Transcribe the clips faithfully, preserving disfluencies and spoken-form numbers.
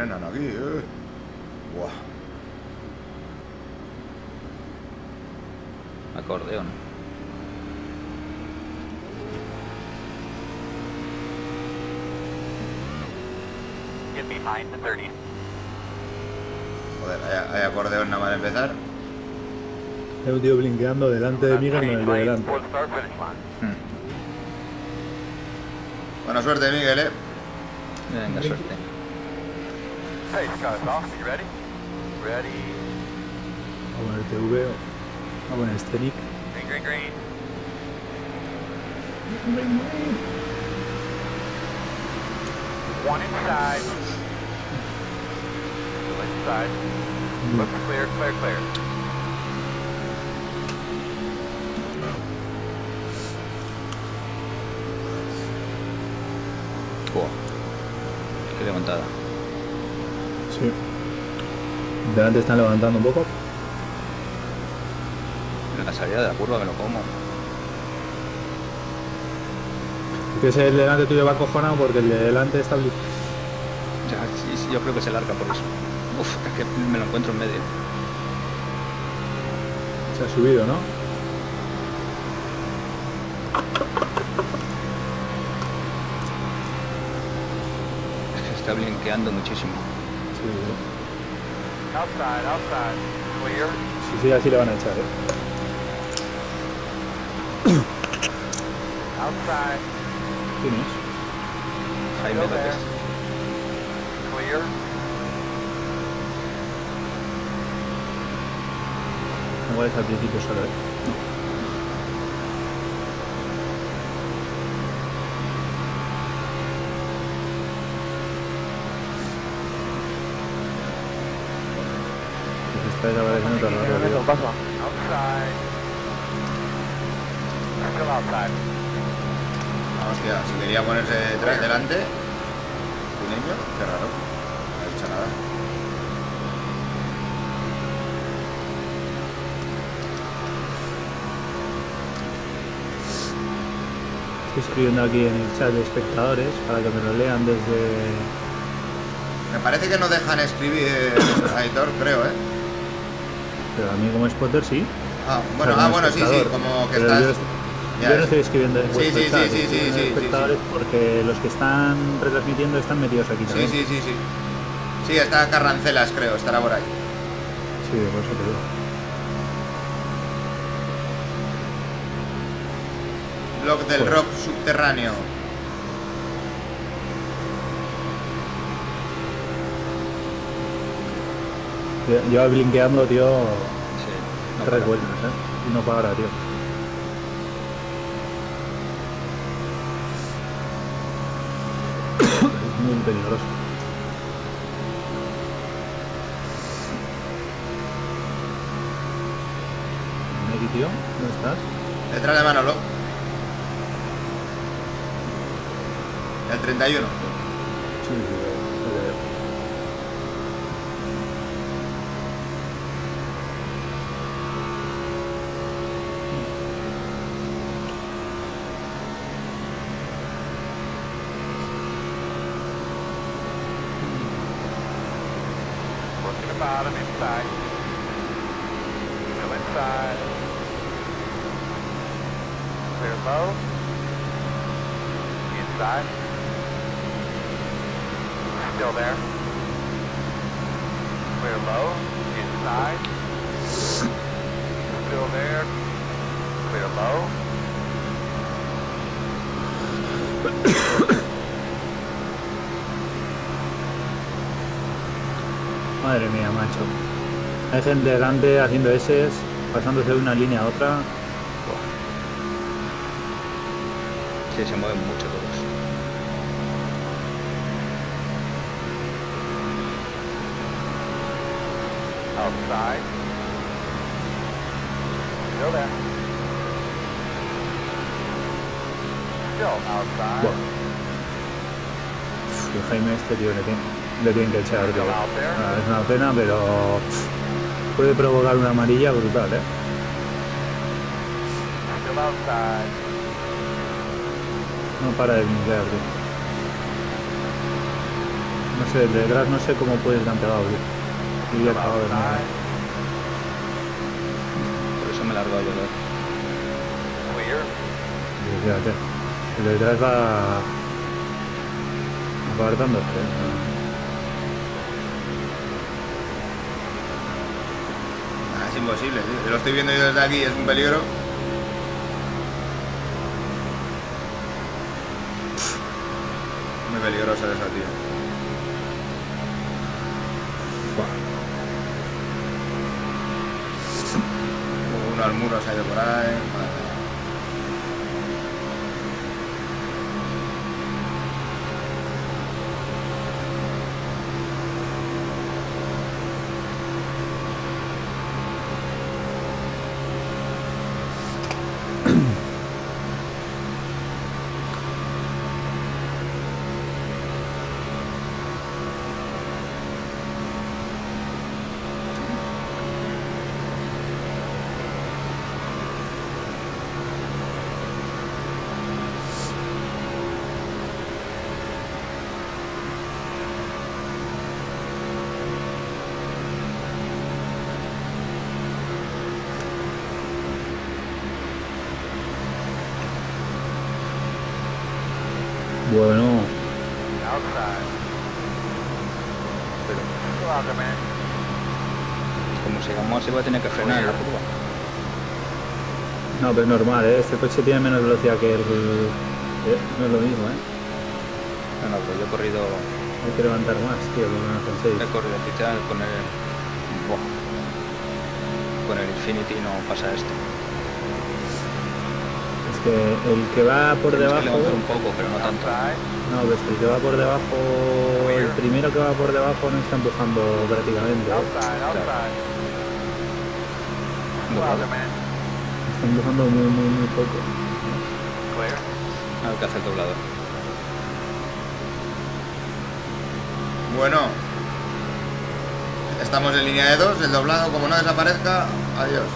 frenan aquí, eh. Buah. Acordeón. Get behind the thirty. Joder, hay, hay acordeón nada más de empezar. Hay un tío blinqueando delante de Miguel con el de delante. For the start finish line. Hmm. Buena suerte, Miguel, eh. Venga, suerte. Hey, Scott, off. You ready? Ready. A poner T V o a poner Scenic. Green, green, green. One inside. Two inside. Look clear, clear, clear. Buah. Qué levantada. Sí. Delante están levantando un poco. En la salida de la curva me lo como. Que ese el delante tuyo va acojonado porque el de delante está... Ya, sí, sí, yo creo que se larga por eso. Uf, es que me lo encuentro en medio. Se ha subido, ¿no? Es que se está blinqueando muchísimo. Sí, Outside, outside. Clear. sí, sí, así le van a echar, ¿eh? Outside. ¿Quién es? Jaime Still there. López. Clear. Igual es al principio solo, ¿eh? No. Está desapareciendo todo el rato, tío. Outside. Still outside. Ah, hostia, si quería ponerse detrás, delante. Pineño, qué raro. No ha dicho nada. Estoy escribiendo aquí en el chat de espectadores para que me lo lean desde... Me parece que no dejan escribir a Aitor, creo, ¿eh? Pero a mí como spotter sí. Ah, bueno, O sea, ah, como bueno, sí, sí, espectador. como que Pero estás... Yo, est- Ya yo no es. estoy escribiendo en Sí, vuestro sí, chat, sí, sí, estoy sí, en sí, sí, espectadores porque los que están retransmitiendo están metidos aquí Sí, también. sí, sí, sí. Sí, está Carrancelas, creo, estará por ahí. Sí, por eso te digo. Blog del Joder. rock subterráneo. Lle- Lleva blinqueando, tío, Sí, no tres para. vueltas, ¿eh? Y no para, tío. Es muy peligroso. Neki, tío, ¿dónde estás? Detrás de Manolo. El treinta y uno. Sí, sí, lo veo. Working the bottom inside. Still inside. Clear low. Inside. Still there. Clear low. Inside. Still there. Clear low. Madre mía, macho. Hay gente delante haciendo S, pasándose de una línea a otra. Sí, se mueven mucho todos. Outside. Still there. Still outside. Buah. Uf, el Jaime este, tío, le tiene, le tienen que echar, tío. Ah, es una pena, pero pff, puede provocar una amarilla brutal, ¿eh? Still outside. No para de blinquear, tío. No sé, detrás no sé cómo puedes tan pegado, tío. Y ya acabado de nada. Por eso me he largado yo, ¿verdad? Clear. Y fíjate, el de detrás va apartándose. Ah, es imposible, tío. Yo lo estoy viendo yo desde aquí, es un peligro. Muy peligroso eso, tío. Uno al muro se ha ido por ahí. Madre mía. Bueno, Outside. Pero Go out there, man. como sigamos así, voy a tener que frenar en la curva. no, pero es normal, ¿eh? Este coche tiene menos velocidad que el... eh, no es lo mismo, ¿eh? No, no, pero yo he corrido, Hay que levantar más, tío, con una con seis. he corrido oficial con el. Buah, con el Infinity no pasa esto. Es que el que va por Tienes que debajo... levantar un poco, pero no tanto. Outside. No, pues el que va por debajo... El primero que va por debajo no está empujando prácticamente, ¿eh? Outside. Outside. Go out there, man. Está empujando muy, muy, muy poco. Clear. A ver qué hace el doblador. Bueno. Estamos en línea de dos, el doblado, como no desaparezca, adiós.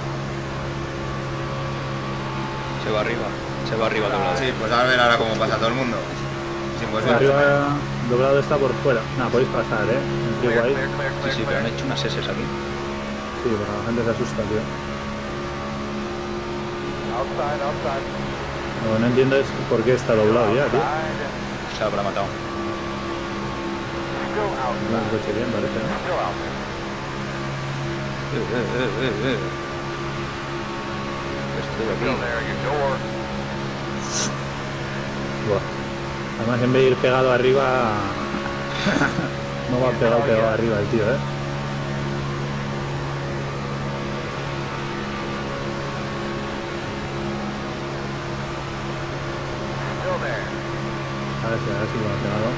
Se va arriba, se va arriba el doblador. Sí, pues a ver ahora cómo pasa todo el mundo. Es imposible. Arriba doblado está por fuera. No, podéis pasar, ¿eh? En Clear, freeway. clear, clear, Sí, clear, sí, pero han clear. hecho unas S aquí. Sí, pero la gente se asusta, tío. Outside, outside. Lo que no entiendo es por qué está doblado ya, tío. Outside. Se habrá matado. Still No es outside. un coche bien, parece, ¿no? Still out there. Eh, eh, eh, eh, eh. Estoy Still aquí. there. Your door. Buah. Además, en vez de ir pegado arriba... no va pegado, pegado arriba el tío, ¿eh? Still there. A ver si, a ver si lo ha pegado.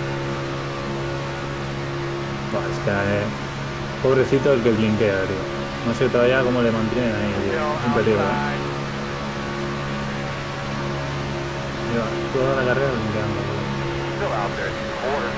Buah, es que... Eh, pobrecito el que blinkea, tío. No sé todavía cómo le mantienen ahí, tío. Still Es un peligro, ¿eh? outside. Lleva toda la carrera blinkeando, tío. Still out there. It's your border.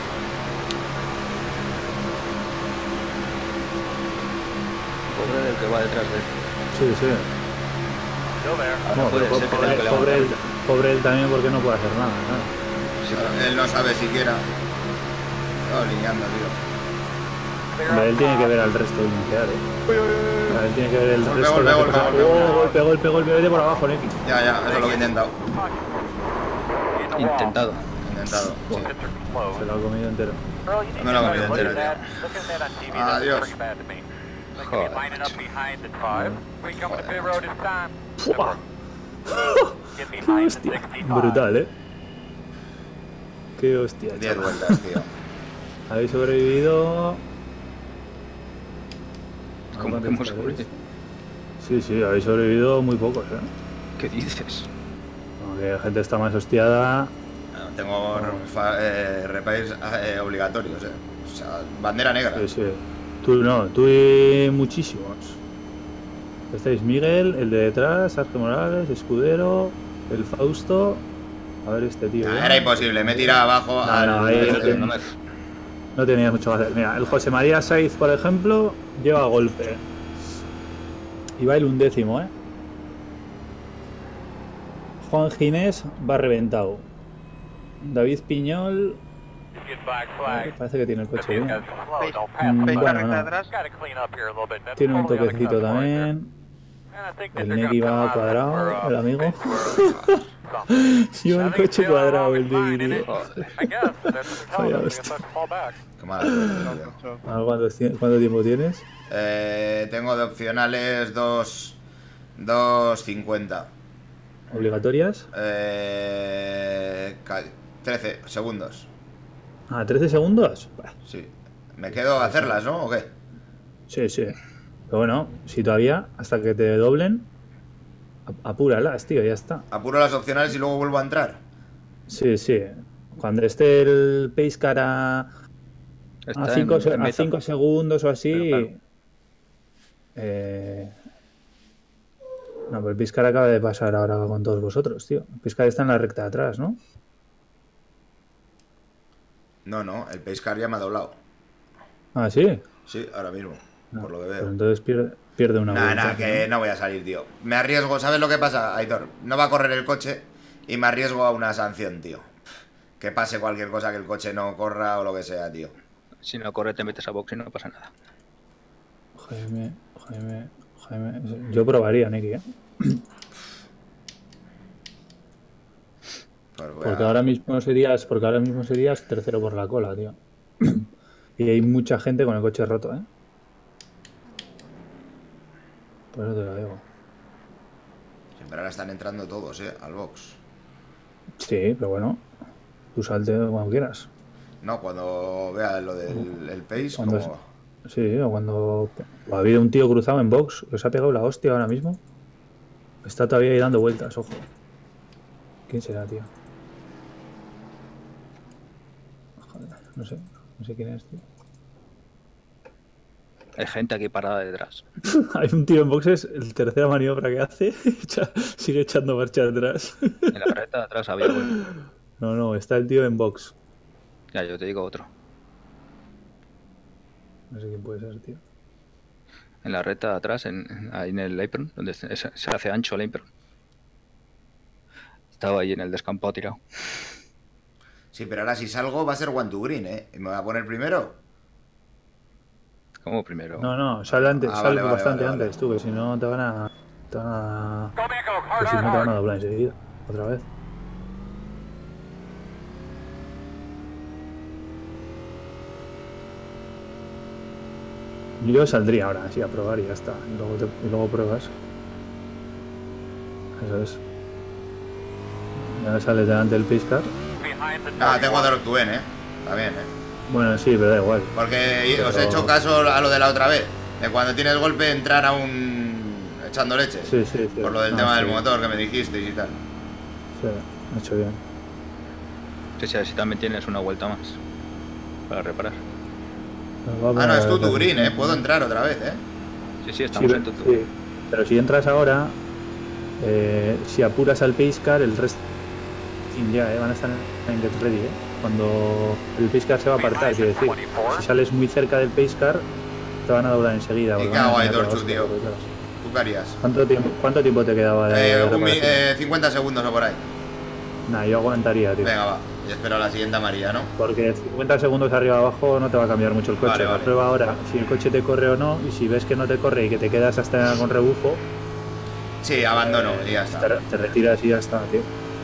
Pobre del que va detrás de él. Sí, sí. Still there. Ahora No, puede pero ser que pobre, tenga que pobre, él, levantar. pobre él también porque no puede hacer nada, ¿no? Sí, pero Él no sabe siquiera. Está lineando, tío. Clear Hombre, él tiene que outside. ver al resto de blinkear, ¿eh? O sea, él tiene que ver el Golpe, resto golpe, de golpe, personas. golpe, ¡Oh, golpe. golpe, golpe, golpe! Vete por abajo, Neki. Ya, ya, eso es lo que he intentado. In the wall. intentado. He intentado, sí. Picture Se closed. lo ha comido entero. Bro, you need Me to lo start comí looking entero, at that. Looking at that on T V, that's Adiós. pretty bad to me. Like, Joder, if you line it up macho. behind the drive, we come to pit road this time. ¡Fua! Get ¡Qué behind the hostia! sixty-five. Brutal, ¿eh? ¡Qué hostia, Diez chaval! vueltas, tío. Habéis sobrevivido... ¿Cómo que hemos sobrevivido? Sí, sí, habéis sobrevivido muy pocos, ¿eh? ¿Qué dices? Aunque la gente está más hostiada... No, tengo fa- eh, repairs eh, obligatorios, eh. O sea, bandera negra. Sí, sí. Tú no, tú y muchísimos. Estáis Miguel, el de detrás, Sergio Morales, Escudero, el Fausto... A ver este tío. Ah, ¿eh? era imposible, me he tirado abajo. No, al- no, ahí no te- No me... No tenías mucho que hacer. Mira, el José María Saiz, por ejemplo, lleva golpe. Y va el undécimo, ¿eh? Juan Ginés va reventado. David Piñol get black flag. Parece que tiene el coche These bien. guys are slow. ¿Veis? Don't pass Mm, the ¿Veis la flag. bueno, recta de no. atrás? Gotta clean up here a little bit. That's Tiene un totally toquecito unacceptable right there. también. And I think that El they're Neki gonna va come out cuadrado, for, uh, el amigo. something. Lleva el I think coche still a cuadrado long el line in Neki, it. tío. I guess that's what Vaya they're telling us. I hostia. guess I have to fall back. Qué mala suerte, tío. Ah, ¿Cuánto, tie- cuánto tiempo tienes? Eh, tengo de opcionales dos... dos cincuenta. ¿Obligatorias? Eh, ca- trece segundos. Ah, ¿trece segundos? Bah, Sí. Me quedo a hacerlas, ¿no? ¿O qué? sí, sí. Pero bueno, si todavía, hasta que te doblen, ap- apúralas, tío, ya está. Apuro las opcionales y luego vuelvo a entrar. Sí, sí. Cuando esté el pace car a Está a cinco en- en meta. segundos o así. Pero claro. eh, No, pero el pace car acaba de pasar ahora con todos vosotros, tío. El pace car está en la recta de atrás, ¿no? No, no, el pace car ya me ha doblado. Ah, sí. Sí, ahora mismo, No, por lo que pero veo. entonces pierde, pierde una Nah, vuelta, nah, que no voy a salir, tío. Me arriesgo, ¿sabes lo que pasa, Aitor? No va a correr el coche y me arriesgo a una sanción, tío. Que pase cualquier cosa, que el coche no corra o lo que sea, tío. Si no corre, te metes a box y no pasa nada. Jaime, Jaime, Jaime. Yo probaría, Neki, ¿eh? Pues voy Porque a- ahora mismo serías, porque ahora mismo serías tercero por la cola, tío. Y hay mucha gente con el coche roto, ¿eh? Por eso te lo digo. Siempre ahora están entrando todos, eh, al box. Sí, pero bueno, tú salte cuando quieras. No, cuando vea lo del el pace, Cuando como... Sí, o cuando o ha habido un tío cruzado en box que se ha pegado la hostia ahora mismo. Está todavía ahí dando vueltas, ojo. ¿Quién será, tío? Joder, no sé, no sé quién es, tío. Hay gente aquí parada detrás. Hay un tío en boxes, el tercera maniobra que hace, echa- sigue echando marcha atrás. En la recta de atrás había uno. No, no, está el tío en box. Ya, yo te digo otro. No sé quién puede ser, tío. En la recta de atrás, en, en- ahí en el apron, donde se, se se hace ancho el apron. Estaba ahí en el descampado tirado. Sí, pero ahora si salgo va a ser one to green, eh. ¿Y me voy a poner primero? Como primero. No, no, sal antes, Ah, sal vale, vale, bastante vale, vale. antes, tú, que si no te van a. Te van a. Go, man, go. Que Hard, si no hard, te van a hard. doblar enseguida, otra vez. Yo saldría ahora, así a probar y ya está. Y luego, te- y luego pruebas. Eso es. Ya sales delante del pace car. Behind the Ah, target tengo one. Drop to N, eh. También, eh. Bueno, sí, pero da igual. Porque os he Pero- hecho caso a lo de la otra vez. De cuando tienes golpe entrar a un... echando leche. Sí, sí, sí. Por lo del No, tema sí, del motor que me dijisteis y tal. Sí, lo he hecho bien. Sí, sí, así también tienes una vuelta más para reparar. Pero va Ah, no, es para- tú, tu green, eh. Puedo entrar otra vez, eh. Sí, sí, Sí, estamos ve- en tutu. sí, pero si entras ahora, eh, si apuras al pace car, el resto ya eh, van a estar en get ready. Eh. Cuando el pace car se va a apartar, quiero decir, si sales muy cerca del pace car, te van a doblar enseguida. ¿Y porque qué van a hago ahí, tener la Torchu, hostia tío? por detrás. ¿Tú qué harías? ¿Cuánto tiempo, ¿Cuánto tiempo te quedaba de Eh, un mi- reparación? eh, cincuenta segundos o por ahí. Nah, yo aguantaría, tío. Venga, va. Y espero a la siguiente amarilla, ¿no? Porque cincuenta segundos arriba abajo no te va a cambiar mucho el coche. Vale, La vale. prueba ahora si el coche te corre o no, y si ves que no te corre y que te quedas hasta con rebufo, Sí, abandono y ya te, está. te retiras y ya está, tío.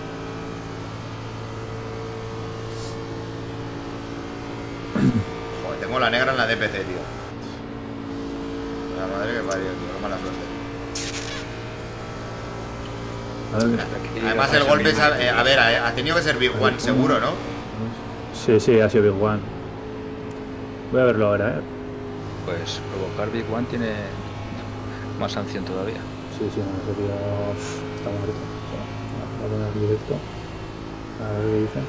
Joder, tengo la negra en la D P C, tío. La madre que parió, tío. Qué mala suerte. A ver, Aquí Además, vamos el golpe, mismo. es a, eh, a ver, ha, ha tenido que ser Big One, seguro, ¿no? Sí, sí, ha sido Big One. Voy a verlo ahora, ¿eh? Pues provocar Big One tiene más sanción todavía. Sí, sí, no, ese tío uf, está muerto. O sea, voy a poner directo. A ver qué dice.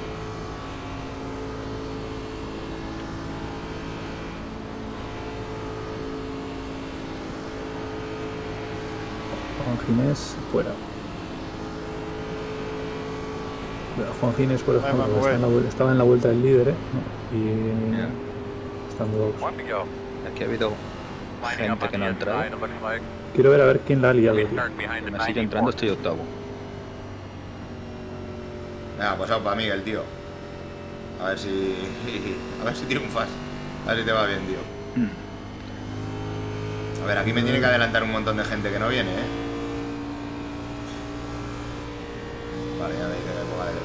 Juan Ginés, fuera. Pero Juan Ginés, por Ahí ejemplo, va, está en la vuel- estaba en la vuelta del líder, ¿eh? No, y Ya. está en box. One to go. Aquí ha habido Lining up gente on que the no ha entrado. inside, it looks like. Quiero ver a ver quién la ha liado, tío. Restart behind the Me sigue entrando, estoy octavo. Venga, pues para Miguel, tío. A ver si... A ver si triunfas. A ver si te va bien, tío. A ver, aquí me tiene que adelantar un montón de gente que no viene, ¿eh? Vale, ya me dice que ponga de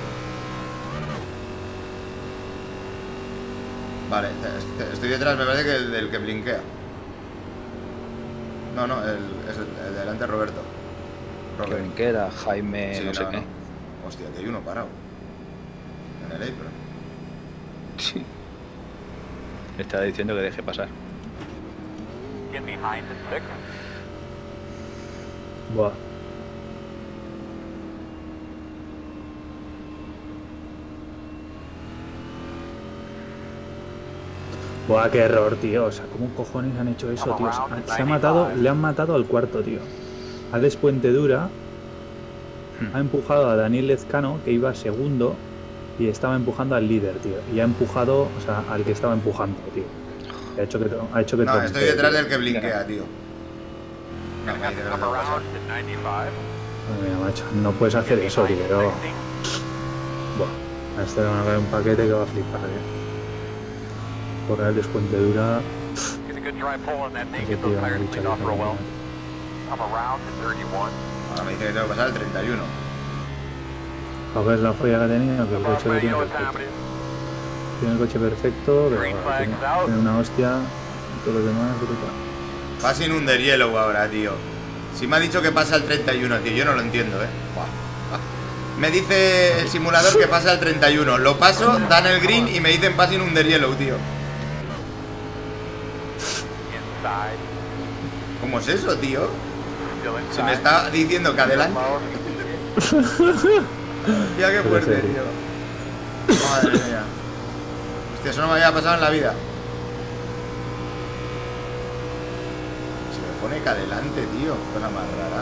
Vale, estoy detrás, me parece que el del que blinkea. No, no, el, es el, el delante Roberto. Que blinkea, Jaime, sí, no sé no, qué. No. Hostia, que hay uno parado. En el apron. Sí. Le estaba diciendo que deje pasar. Get behind the stick. Buah. Buah, qué error, tío. O sea, ¿cómo cojones han hecho eso, tío? Se ha matado, le han matado al cuarto, tío. Alex Puentedura hmm. ha empujado a Daniel Lezcano, que iba segundo, y estaba empujando al líder, tío. Y ha empujado, o sea, al que estaba empujando, tío. Ha hecho que, ha hecho que no, trompe, estoy detrás tío. del que blinkea, tío. No, me dice que no tengo que pasar. Mira, macho, no puedes hacer eso, tío. Buah, a este le van a caer un paquete que va a flipar, eh. Por el Puentedura. Ese tío ha dicho Ahora me dice que tengo que pasar el treinta y uno. A ver la folla que tenía, que el coche lo tiene perfecto. Tiene el coche perfecto, pero tiene, tiene una hostia y todo lo demás brutal. Passing under yellow ahora, tío. Si me ha dicho que pasa el treinta y uno, tío, yo no lo entiendo, eh. Me dice el simulador que pasa el treinta y uno. Lo paso, dan el green y me dicen passing under yellow, tío. ¿Cómo es eso, tío? Se me está diciendo que adelante. Hostia, qué fuerte, tío. Madre mía. Hostia, eso no me había pasado en la vida. Se me pone que adelante, tío. Cosa más rara.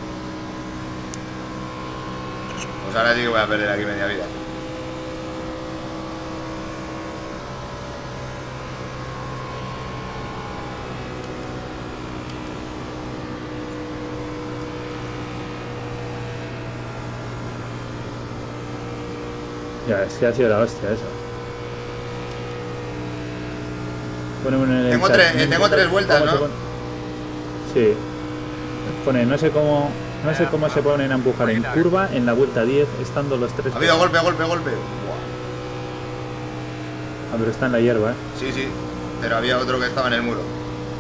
Pues ahora sí que voy a perder aquí media vida. Ya, es que ha sido la hostia eso. Ponemos en el tengo, chat, tres, tengo tres vueltas, ¿no? Sí. Pone, no sé cómo no sé cómo se ponen a empujar en curva en la vuelta diez, estando los tres... Ha habido golpe, golpe, golpe. Buah. Ah, pero está en la hierba, ¿eh? Sí, sí. Pero había otro que estaba en el muro.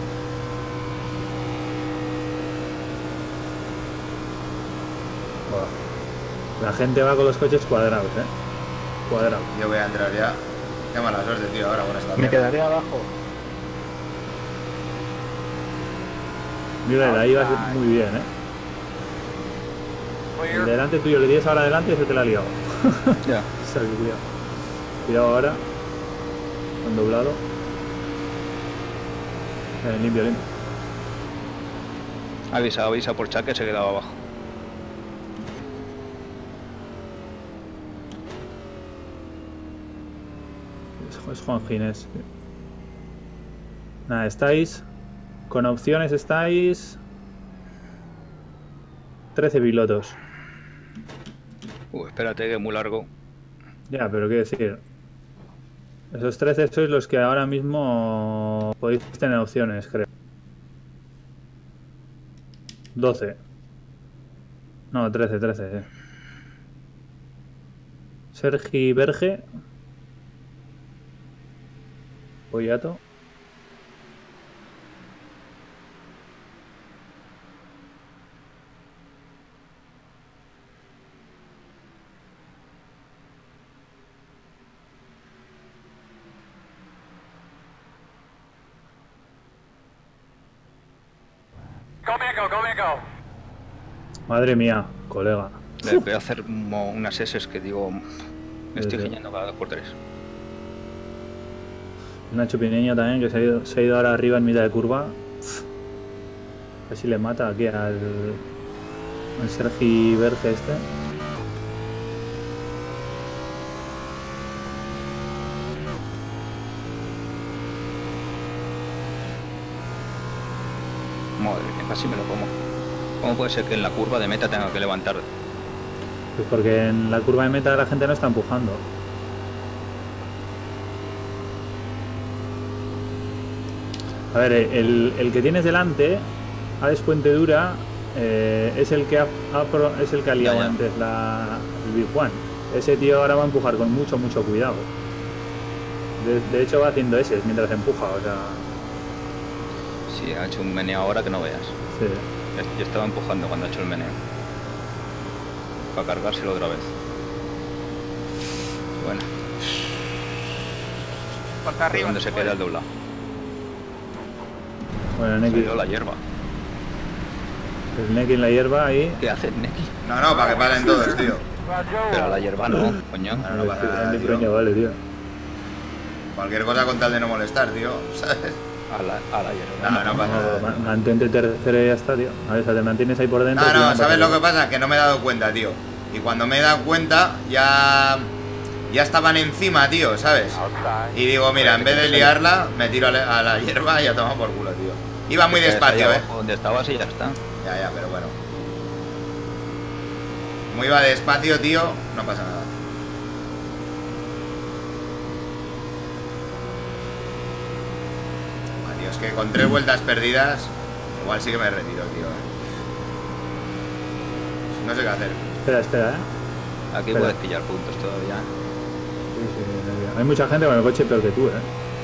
Buah. La gente va con los coches cuadrados, ¿eh? Cuadrado. Yo voy a entrar ya. Qué mala suerte, tío, ahora con esta. Me quedaré abajo. Mira, ahí vas muy bien, ¿eh? El delante tuyo le tienes ahora adelante y se te la ha liado. Ya. Cuidado. Cuidado ahora. Han doblado. Eh, limpio, limpio. Avisa, avisa por chat que se quedaba abajo. Es Juan Ginés. Nada, estáis con opciones, estáis trece pilotos. Uh, espérate que es muy largo. Ya, pero quiero decir, esos trece sois los que ahora mismo podéis tener opciones, creo. doce. No, trece, trece. Eh. Sergi Berge. Poyato. Go Mego, go Mego. Madre mía, colega. Le voy a hacer unas S que digo, me estoy giñando cada dos por tres. Nacho Pineño también, que se ha, ido, se ha ido ahora arriba en mitad de curva. Casi le mata aquí al, al Sergi Berge este. Madre mía, casi me lo como. ¿Cómo puede ser que en la curva de meta tenga que levantar? Pues porque en la curva de meta la gente no está empujando. A ver, el, el que tienes delante, a Despuentedura, eh, es el que ha, ha pro- es el que ha liado Ya, ya. antes la, el Big One. Ese tío ahora va a empujar con mucho, mucho cuidado. De, de hecho va haciendo ese mientras empuja, o sea... Sí, ha hecho un meneo ahora que no veas. Sí. Yo estaba empujando cuando ha hecho el meneo. Para cargárselo otra vez. Bueno, Ponte arriba. ¿dónde se queda el doblado? Bueno, Se Neki, dio la hierba. el Neki en la hierba ahí... ¿Qué hace Neki? No, no, para que paren todos, tío. Pero a la hierba no, coño. Bueno, no pasa nada, el tío. Proño, vale, tío. Cualquier cosa con tal de no molestar, tío. ¿Sabes? A la, a la hierba. No, no pasa nada. No, ma- tío. mantente tercero y ya está, tío. A ver, o sea, te mantienes ahí por dentro... No, tío, no, pasa ¿sabes lo nada. que pasa? Que no me he dado cuenta, tío. Y cuando me he dado cuenta, ya. Ya estaban encima, tío, ¿sabes? Outside. Y digo, mira, en vez de liarla, me tiro a la, a la hierba y ya toma por culo, tío. Iba muy Te quedas ahí despacio, eh. abajo donde estabas y ya está. Ya, ya, pero bueno. Como iba despacio, tío, no pasa nada. Ah, tío, es que con tres vueltas perdidas, igual sí que me retiro, tío. eh. No sé qué hacer. Espera, espera, ¿eh? Aquí Espera. puedes pillar puntos todavía. Sí, sí, hay mucha gente con el coche peor que tú, ¿eh?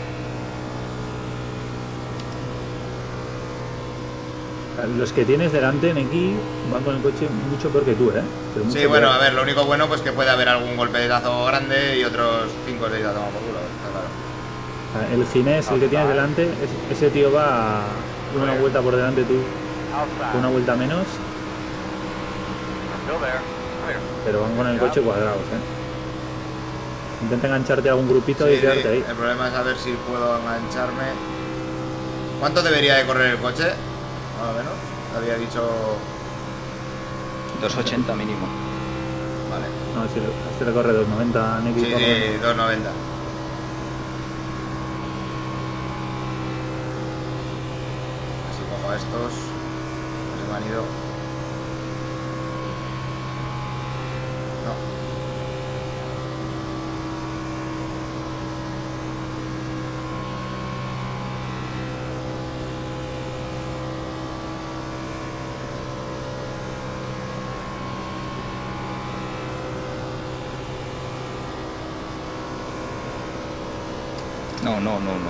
Los que tienes delante, Neki, van con el coche mucho peor que tú, ¿eh? Pero mucho Sí, bueno, peor. a ver, lo único bueno pues que puede haber algún golpe de tazo grande y otros cinco o seis a tomar por culo, está claro. O sea, el Ginés, el que tienes delante, es- ese tío va una vuelta por delante tú, Outside. una vuelta menos, Still there. Clear. pero van con el coche cuadrados, ¿eh? Intenta engancharte a algún grupito Sí, y sí, quedarte ahí. el problema es a ver si puedo engancharme. ¿Cuánto debería de correr el coche? Más o menos. Había dicho... dos ochenta mínimo. Vale. No, si le, este le corre dos noventa, Neki Sí, corre- sí, dos noventa. Así cojo a estos. Se me han ido. No. No, no, no, no.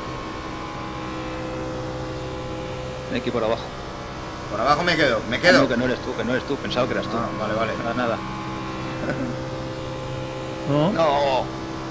Neki por abajo. Por abajo me quedo. Me Ah, quedo. no, que no eres tú, que no eres tú. Pensaba que eras tú. Ah, vale, vale. Nada, nada. No, no. No.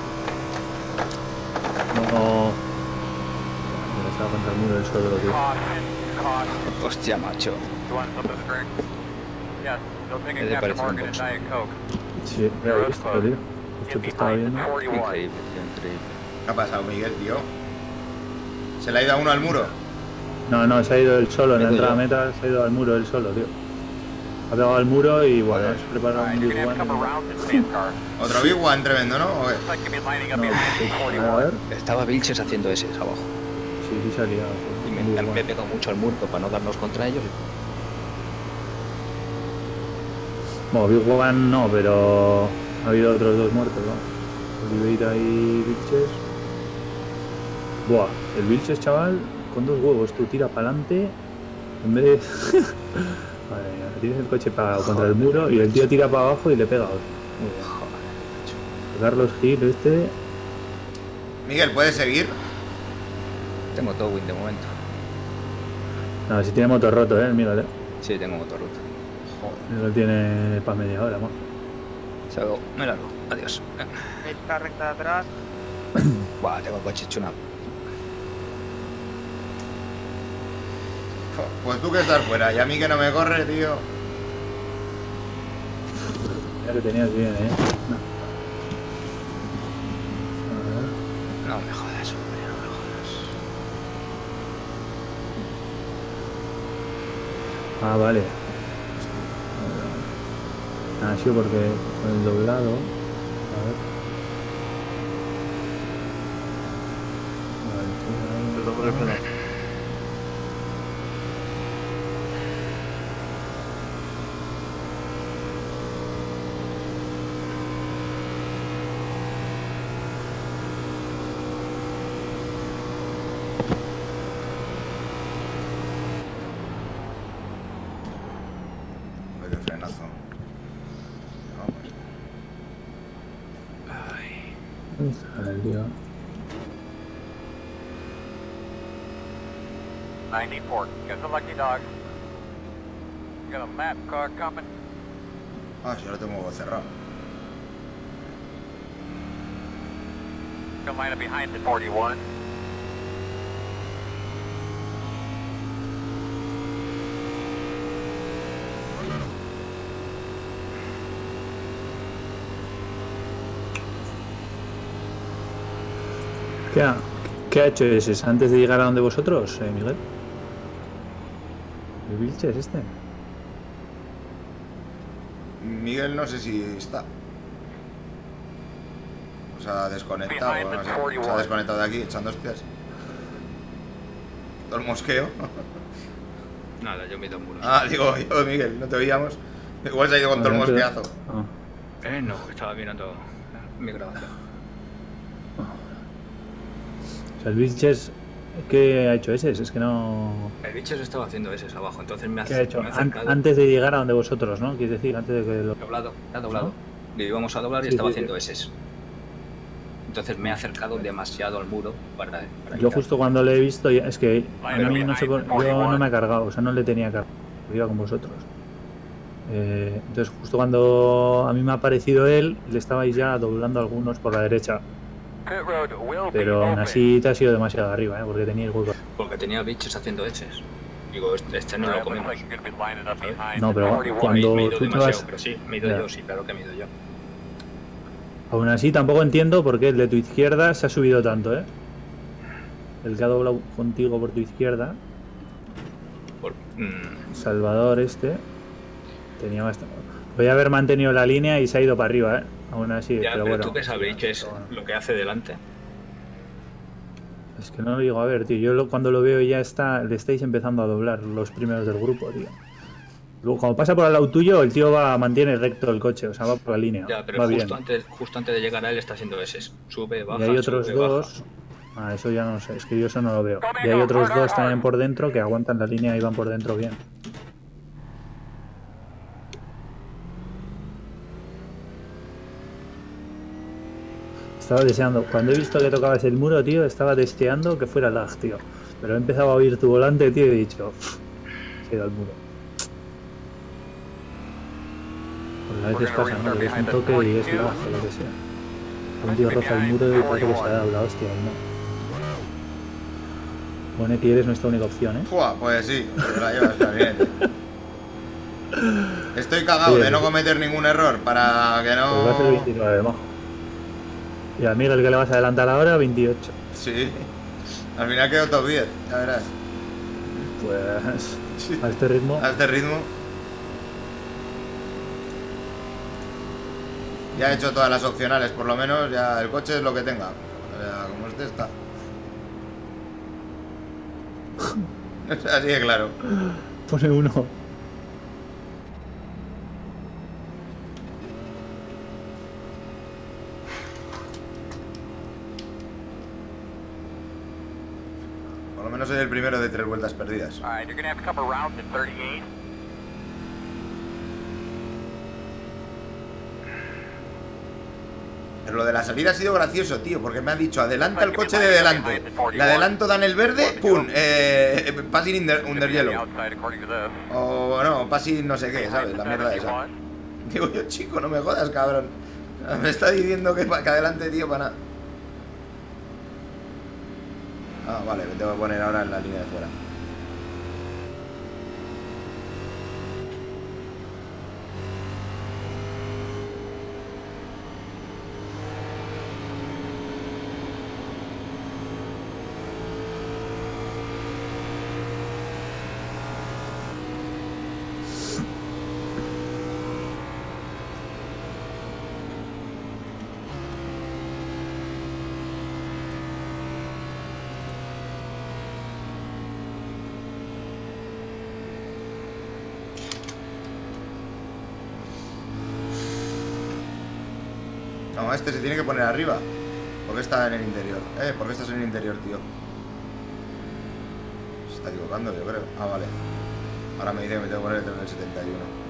no. Mira, estaba contra el muro del suelo, tío. Caution. Caution. Hostia, macho. You want to slip the string? Yes. Still thinking Ese Captain parece un Morgan and box. Diet Coke. Sí, ya lo he visto, tío. Esto Get te estaba behind viendo. the forty-one. Increíble, tío, increíble. ¿Qué ha pasado, Miguel, tío? ¿Se le ha ido a uno al muro? No, no, se ha ido él solo en la Me he ido entrada a yo. meta, se ha ido al muro él solo, tío. Ha pegado al muro y bueno, Joder. se prepara Alright, un you're Big gonna have a couple One. rounds in space car. Otro Big One tremendo, ¿no? ¿O qué? Looks like you'll be lining up No, behind sí, the a ver, forty-one. Estaba Vilches haciendo ese abajo. sí, sí se ha liado. sí, Y me, un Big me One. he pegado mucho al muro para no darnos contra ellos. Bueno, Big One no, pero ha habido otros dos muertos, ¿no? Oliveira y Vilches. Buah, el Vilches, chaval, con dos huevos, tú tira para adelante en vez de... Madre mía, tienes el coche pagado contra el muro y el tío tira para abajo y le pega otro. Muy bien. Carlos Gil, este... Miguel, ¿puedes seguir? Tengo todo win de momento. No, si tiene motor roto, eh, mírale. Sí, tengo motor roto. Lo tiene para media hora, más. Se hago, me largo. Adiós. Venga. Esta recta de atrás. Buah, tengo el coche hecho una. Pues tú que estás fuera y a mí que no me corre, tío. Ya que tenías bien, eh. No. A ver. No me jodas, hombre, no me jodas. Ah, vale. Ah, sí, porque con el doblado. A ver. Vale, sí, ahí. tío. ninety-four. Get the lucky dog. Got a map car coming. Ah, si yo lo tengo cerrado. Come line up behind the forty-one. ¿Qué ha, ¿Qué ha hecho ese antes de llegar a donde vosotros, eh, Miguel? ¿El Vilches este? Miguel no sé si está. O sea, desconectado, no sé. Se ha desconectado de aquí echando hostias. Todo el mosqueo. Nada, yo me he ido a muros. Ah, digo, yo, Miguel, no te oíamos. Igual se ha ido con todo el Bueno, mosqueazo. Ah. Eh, no, estaba mirando mi grabación. O sea, el Vilches, ¿qué ha hecho ese? Es que no... El bicho se estaba haciendo ese abajo, entonces me ha, ¿Qué ha hecho? me ha An- acercado. antes de llegar a donde vosotros, ¿no? Quieres decir, antes de que lo... Doblado, ha doblado. Le íbamos a doblar y Sí, estaba sí, haciendo sí. eses. Entonces me he acercado demasiado al muro para... para Yo evitar. justo cuando le he visto, ya- es que a mí no sé por... yo no me he cargado, o sea, no le tenía cargado, iba con vosotros. Eh, entonces justo cuando a mí me ha aparecido él, le estabais ya doblando algunos por la derecha, Pit road will be pero aún open. así te has ido demasiado arriba, ¿eh? Porque teníais hueco. Porque tenía bichos haciendo eses. Digo, este, este no lo Alright, looks comemos. like you're gonna be lining up behind No, the pero forty-one. cuando- me he ido tú te demasiado, vas- pero sí, me he ido Ya. yo, sí, claro que me he ido yo. Aún así tampoco entiendo por qué el de tu izquierda se ha subido tanto, ¿eh? El que ha doblado contigo por tu izquierda, Por, mm, Salvador este, tenía bastante... Podría haber mantenido la línea y se ha ido para arriba, ¿eh? Aún así, ya, pero pero bueno. tú que sabéis que es Pero bueno. lo que hace delante. Es que no lo digo a ver, tío. Yo lo- cuando lo veo ya está, le estáis empezando a doblar los primeros del grupo, tío. Luego, cuando pasa por al lado tuyo, el tío va mantiene recto el coche, o sea, va por la línea. Ya, pero va justo bien. antes, justo antes de llegar a él está haciendo eses. Sube, baja, Y hay otros sube, dos. baja. Ah, eso ya no sé, es que yo eso no lo veo. Y hay otros dos también por dentro que aguantan la línea y van por dentro bien. Estaba deseando, cuando he visto que tocabas el muro, tío, estaba deseando que fuera lag, tío. Pero he empezado a oír tu volante, tío, y he dicho, "Pff, se ha ido al muro". Pues a veces pasa, ¿no? Que es un toque y es lag o lo que sea. Un tío roza el muro y parece que se ha dado la hostia, y no. Pone que eres nuestra única opción, ¿eh? Fua, pues sí, te la llevas también. Estoy cagado Sí, de no sí. cometer ningún error para que Pues va a ser no... veintinueve, majo. Y a Miguel, que le vas a adelantar ahora, veintiocho. Sí. Al final quedó top diez, ya verás. Pues Sí. a este ritmo. A este ritmo. Ya he hecho todas las opcionales, por lo menos ya el coche es lo que tenga. O sea, como este está. Así de claro. Pone uno. Por lo menos soy el primero de tres vueltas perdidas. Alright, you're gonna have to come around to thirty-eight. Pero lo de la salida ha sido gracioso, tío, porque me ha dicho adelanta el coche de delante. Le adelanto, dan el verde, pum, eh, passing under, under yellow. Outside, according to this. O no, passing no sé qué, ¿sabes? La mierda esa. Digo yo, chico, no me jodas, cabrón. Me está diciendo que, pa- que adelante, tío, para nada. Ah, vale, me tengo que poner ahora en la línea de fuera. No, este se tiene que poner arriba. Porque está en el interior. Eh, porque estás en el interior, tío. Se está equivocando, yo creo. Ah, vale. Ahora me dice que me tengo que poner en el setenta y uno.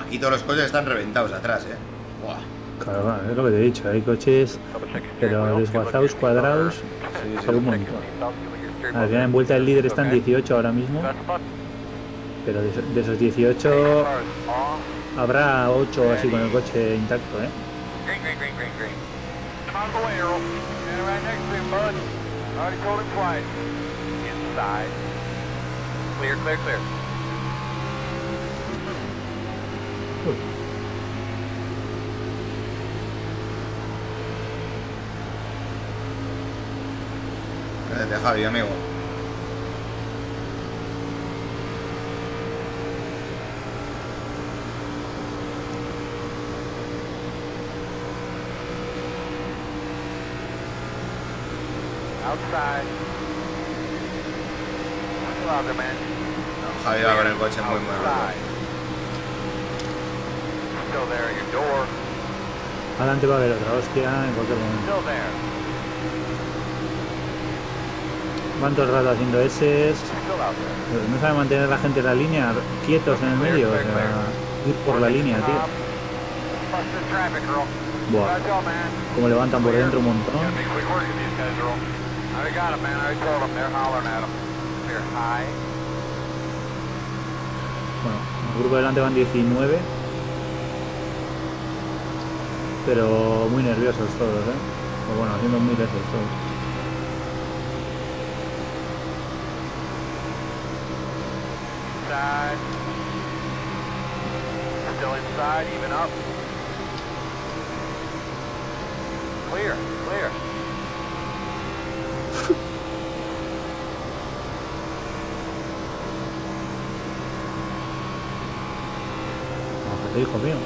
Aquí todos los coches están reventados atrás, eh. Buah. Claro, claro, es lo que te he dicho, hay coches pero desguazados, cuadrados, Sí, sí. son un montón. Al final en vuelta el líder está en dieciocho ahora mismo, pero de, de esos dieciocho habrá ocho así con el coche intacto, ¿eh? Green, green, green, green, green. Come out of the way, Earl. Stand right next to him, bud. Already told him twice. Inside. Clear, clear, clear. Uy. Espérate, Javi, amigo. Outside. Still out there, man. No, Javi va con el coche muy, muy roto. Outside. Still there at your door. Adelante va a haber otra hostia en cualquier momento. Still there. Van todo el rato haciendo S, Still out there. no sabe mantener la gente en la línea, quietos en el medio, o sea, ir por la línea, tío. Busted traffic, Earl. Buah, Let's go, man. como levantan por dentro un montón. Gotta be quick working these guys, Earl. I already got him, man. I already told them. They're hollering at him. Clear high. Bueno, el grupo delante van diecinueve, pero muy nerviosos todos, ¿eh? O bueno, haciendo muy lejos todos. Inside. Still inside, even up. Clear, clear. Bájate, hijo mío.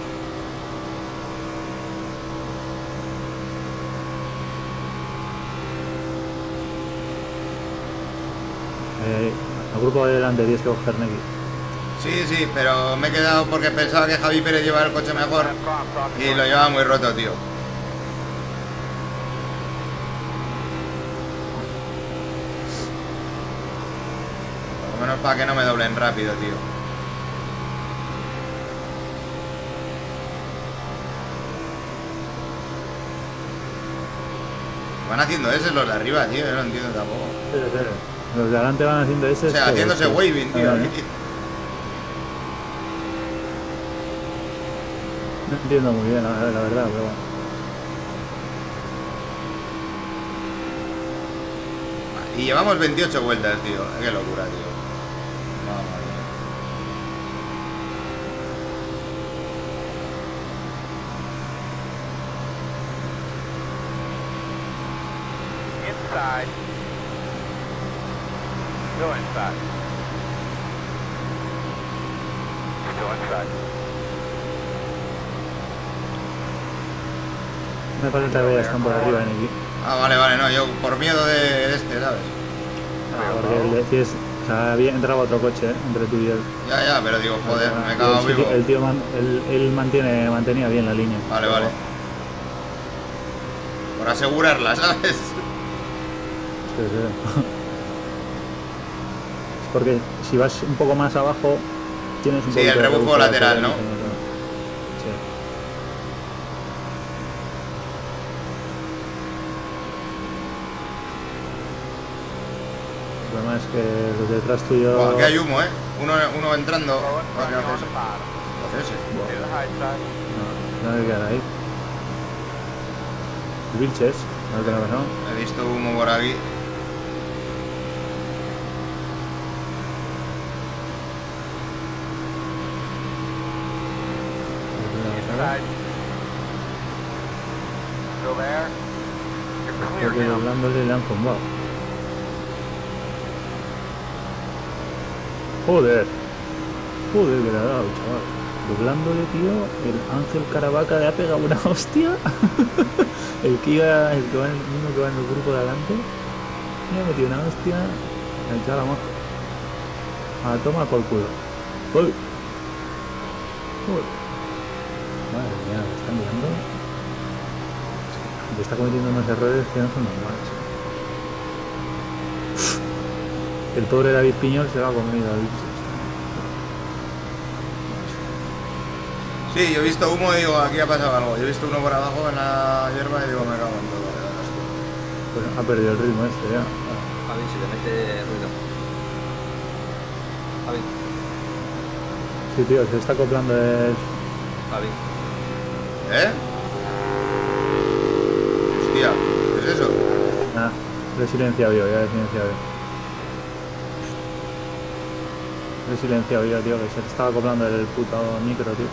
Eh, el grupo de delante tienes que coger Neki. Sí, sí, pero me he quedado porque pensaba que Javi Pérez llevaba el coche mejor y lo llevaba muy roto, tío. Por lo menos para que no me doblen rápido, tío. Van haciendo ese los de arriba, tío, yo no entiendo tampoco. Espera, espera. Los de adelante van haciendo ese. O sea, haciéndose waving, tío. Ah, aquí. no entiendo muy bien, la, la verdad, pero bueno. Y llevamos veintiocho vueltas, tío. Qué locura, tío. Mamma mía. Inside. Still inside. Still inside. Me parece que ya están por arriba en aquí. Ah, vale, vale, no, yo por miedo de, de este, ¿sabes? Porque el de tienes, o sea, había entrado otro coche, ¿eh? Entre tú y él. Ya, ya, pero digo, joder, me el, cago el, vivo. el tío man- él, él mantiene, mantenía bien la línea. Vale, vale. Por asegurarla, ¿sabes? Sí, sí. Es porque si vas un poco más abajo, tienes un Sí, poquito el de rebufo lateral, ¿no? Sí. El problema es que los de detrás tuyo... Buah, aquí hay humo, ¿eh? Uno, uno entrando. Going, Ah, ¿qué running on hace the ese? bottom. ¿Qué hace ese? To the high side. No, no hay que quedar ahí. Vilches, a ver qué le ha pasado. He visto humo por aquí. Inside. Still there. You're clear Porque now. doblándole le han zumbado. Joder. Joder, que le ha dado, chaval. Doblándole, tío, el Ángel Caravaca le ha pegado una hostia. el que iba, el que va en el mismo que va en el grupo de adelante, le ha metido una hostia. El chaval más. A toma por culo. ¡Uy! ¡Uy! Madre mía, me están mirando. Le está cometiendo unos errores que no son normales. El pobre David Piñol se va a comer a Vilches. Sí, yo he visto humo y digo, aquí ha pasado algo. Yo he visto uno por abajo en la hierba y digo, me cago en todo. Pues ha perdido el ritmo este ya. Javi, si te mete ruido. Javi, Sí, tío, se está acoplando el... Javi. ¿Eh? Hostia, ¿qué es eso? Nah, lo he silenciado yo, ya he silenciado yo. Lo he silenciado yo, tío, que se estaba acoplando el puto micro, tío.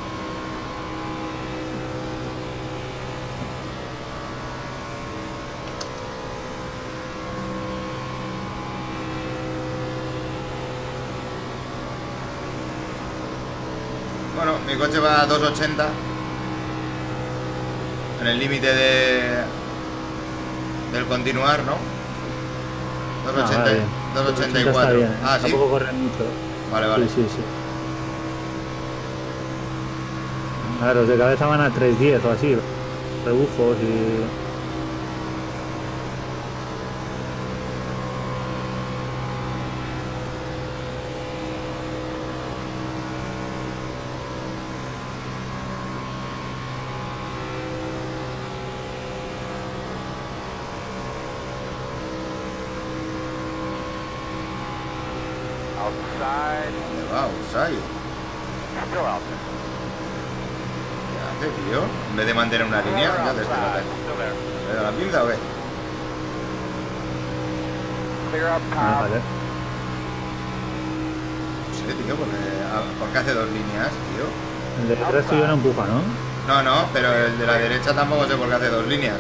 Bueno, mi coche va a dos ochenta. En el límite de... del continuar, ¿no? dos ochenta, Ah, vale. dos ochenta y Está cuatro. bien, ¿eh? Ah, sí. Tampoco corre mucho. Vale, vale. Sí, sí, sí. A ver, los de cabeza van a tres diez o así. Rebufos y... Outside. ¿Dónde va? Outside. Still out there. ¿Qué hace, tío? En vez de mantener una línea, We're ya te estoy outside. dando. Still there. ¿Le da la pinza o qué? Clear up Ah, top. vale. No sé, tío, porque, ah, porque hace dos líneas, tío. El de detrás tuyo no empuja, ¿no? No, no, pero el de la derecha tampoco sé por qué hace dos líneas.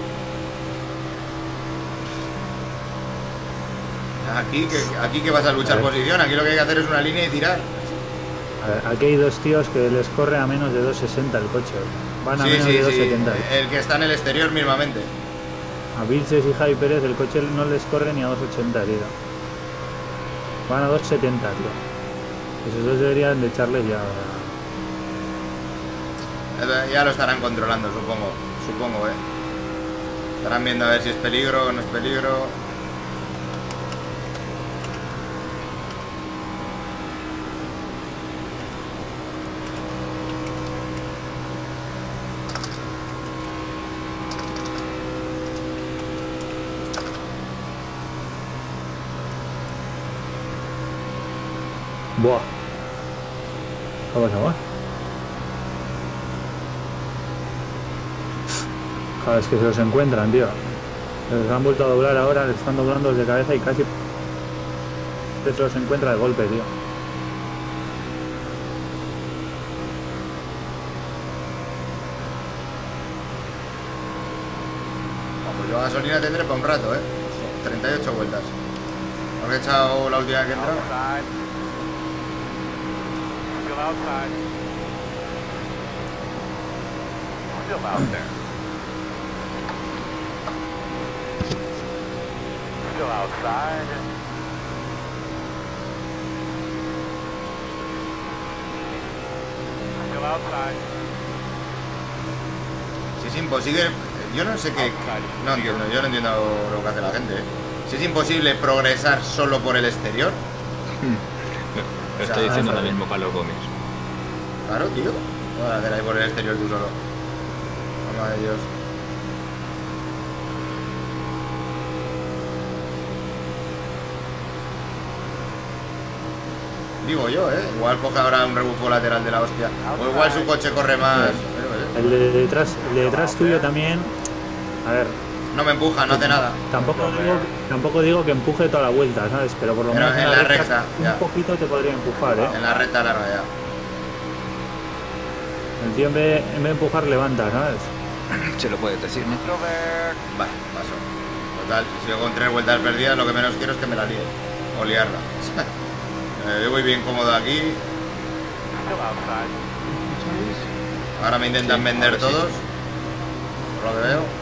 Aquí que, aquí que vas a luchar A ver. posición, aquí lo que hay que hacer es una línea y tirar. A ver, aquí hay dos tíos que les corre a menos de dos sesenta el coche. Van a Sí, menos sí, de dos sí. setenta. El que está en el exterior mismamente. A Vilches y Javi Pérez el coche no les corre ni a dos ochenta, tío. Van a dos setenta, tío. Esos dos deberían de echarles ya. Ya lo estarán controlando, supongo. Supongo, eh. Estarán viendo a ver si es peligro o no es peligro. Buah. ¿Qué ha pasado? Cada vez que se los encuentran, tío. Les han vuelto a doblar ahora, les están doblando de cabeza y casi se los encuentra de golpe, tío. Pues yo gasolina tendré para un rato, eh. treinta y ocho vueltas. Porque he echado la última que he entrado. Outside. Still outside. Still out there. Still outside. Still outside. Si es imposible, yo no sé qué. No entiendo, yo no entiendo lo que hace la gente, eh. Si es imposible progresar solo por el exterior. Lo estoy O sea, diciendo ah, ahora mismo para los gomis. Claro, tío. ¿Qué vas a hacer ahí por el exterior tú solo? Mamá de Dios. Digo yo, ¿eh? Igual coge ahora un rebufo lateral de la hostia. O igual su coche corre más. Pero, El de detrás, el de detrás tuyo también. A ver, eh, No me empuja, no hace nada. tampoco digo, tampoco digo que empuje toda la vuelta, ¿sabes? Pero por lo Pero menos en la recta, un ya. poquito te podría empujar, ¿eh? En la recta larga ya. El tío en vez, en vez de empujar levanta, ¿sabes? Se lo puedes decir, ¿no? Still there. Vale, paso. Total, si yo con tres vueltas perdidas, lo que menos quiero es que me la líe. O liarla. Eh, yo voy bien cómodo aquí. Still outside. Ahora me intentan Sí, vender ahora sí. todos. Por lo que veo.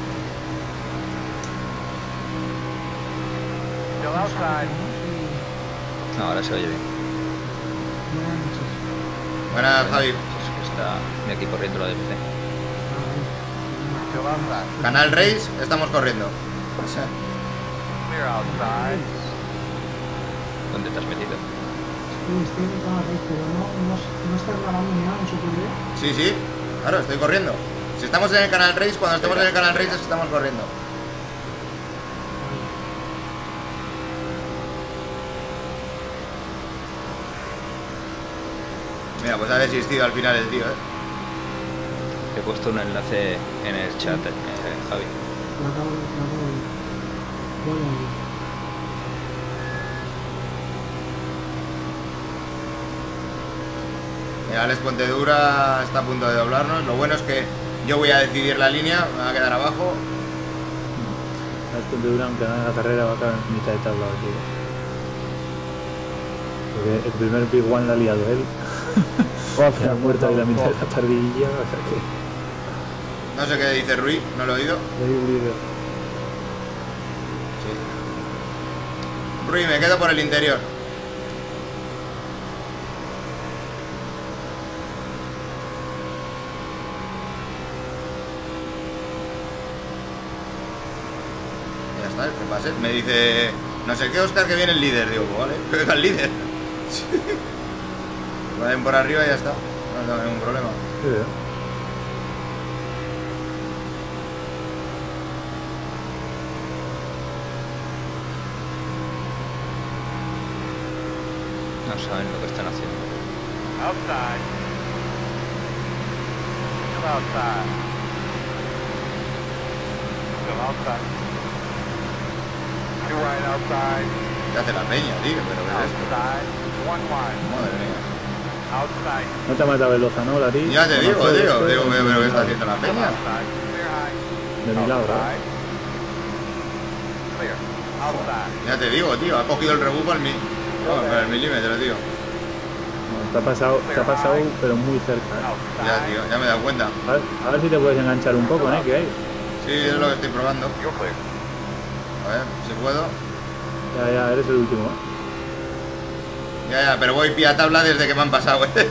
Still outside. No, ahora se oye bien. Buenas, Javi. Es que está de aquí corriendo la D P C. Still outside. Canal Race, estamos corriendo. Clear outside. ¿Dónde te has metido? Sí, estoy en el canal Race, pero no, no, no estás grabando ni nada, no se puede ver. Sí, sí, claro, estoy corriendo. Si estamos en el canal Race, cuando estemos en el canal Race es que estamos corriendo. Mira, pues ha desistido al final el tío, ¿eh? Te he puesto un enlace en el chat, eh, Javi. Lo acabo de... Lo acabo de... Voy a ir. Mira, Alex Pontedura está a punto de doblarnos. Lo bueno es que yo voy a decidir la línea, me va a quedar abajo. La Pontedura, aunque gane la carrera, va a acabar en mitad de tabla, tío. Porque el primer Big One la ha liado él. Se ha muerto ahí la mitad de la parrilla, o sea que... No sé qué dice Rui, no lo he oído. Sí. Rui, me quedo por el interior. Ya está, que pase. Me dice, no sé qué, Oscar, que viene el líder. Digo, vale, que venga el líder. Vayan por arriba y ya está. No tengo ningún problema. Sí, ¿eh? No saben lo que están haciendo. Outside. Still outside. Still outside. Two right outside. ¿Qué hace la peña, tío? Pero ¿qué es esto? Outside. One wide. Madre mía. Outside. No te ha matado Veloza, ¿no, Lari? Ya te Con digo, Alfredo, tío. este, Digo, pero ¿qué está de haciendo la Still peña? outside. Clear high. milagro. ¿eh? Outside. Clear. Outside. Ya te digo, tío. Ha cogido el rebufo al, mi... oh, al milímetro, tío. No, te ha pasado, te ha pasado, pero muy cerca. ¿eh? Ya, Outside. tío. Ya me he dado cuenta. A ver, a ver si te puedes enganchar un poco, ¿eh? Que hay. Sí, es lo que estoy probando. You're clear. A ver, si puedo. Ya, ya, eres el último, ¿eh? Ya, ya, pero voy pie a tabla desde que me han pasado, eh.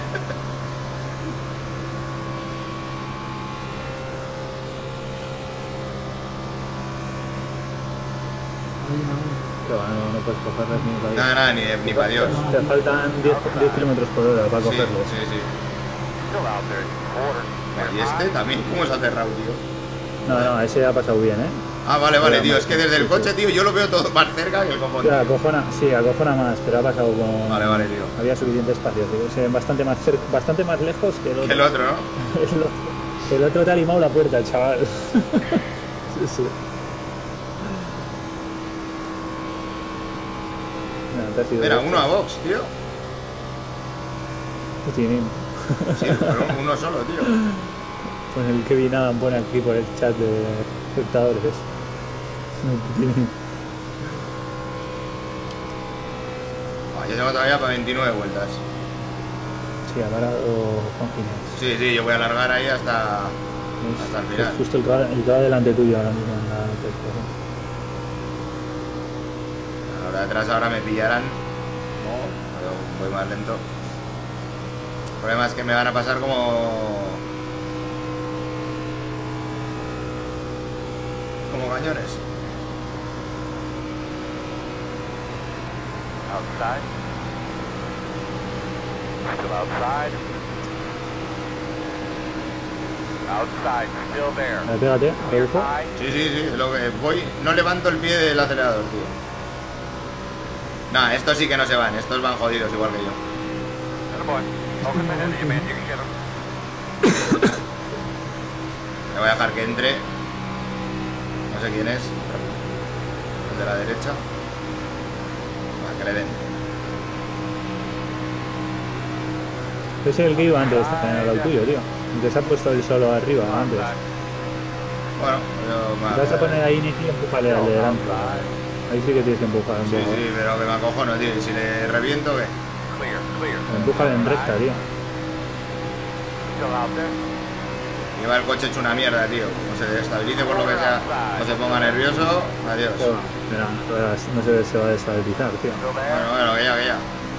Ahí, ahí. Que va, no, no puedes cogerlos ni para Nada, nada, ni, ni para Dios. Te faltan diez kilómetros por hora para Sí, cogerlos. sí, sí. Still out there. Quarter. Y este también, ¿cómo se ha cerrado, tío? No, no, ese ha pasado bien, ¿eh? Ah, vale, vale, Pero tío. más- Es que desde el coche, tío, yo lo veo todo más cerca que el copón. O sea, acojona, sí, acojona más, pero ha pasado con... Vale, vale, tío. Había suficiente espacio, tío. Se ven bastante más, cer- bastante más lejos que el otro. Que el otro, ¿no? el otro. El otro te ha limado la puerta, el chaval. Sí, sí. Mira, te has ido Mira, de uno a estos. box, tío. Tienen- Sí, pero uno solo, tío. Pues el Kevin Adam pone aquí por el chat de espectadores. Tienen- Ah, yo tengo todavía para veintinueve vueltas. Sí, ha parado Juan Ginés. Sí, sí, yo voy a alargar ahí hasta, hasta el Es final. justo el que, va, el que va delante tuyo ahora mismo en la clasificación. Ahora detrás ahora me pillarán. No, pero voy más lento. El problema es que me van a pasar como... como cañones. Outside. Still outside. Outside. Still there. Vale, pégate, Clear rebufo. high. Sí, sí, sí, lo que voy... No levanto el pie del acelerador, tío. Nah, estos sí que no se van, estos van jodidos igual que yo. Attaboy. Focus in into you, man. You can get him. Le voy a dejar que entre. No sé quién es. El de la derecha. Para que le den. Ese es el que iba antes en el lado tuyo, tío. El que se ha puesto él solo arriba antes. Bueno, yo Si vas a poner ahí Nicky, empújale al de delante. Ahí sí que tienes que empujar un Sí, poco. sí, pero que me acojono, tío. Y si le reviento, ¿qué? Clear. Clear. Empújale en recta, tío. Still out there. Lleva el coche hecho una mierda, tío. Como se desestabilice por lo que sea o se ponga nervioso, adiós. Mira, verás, no sé si se va a desestabilizar, tío. Still there. Bueno, bueno, que ya, que ya.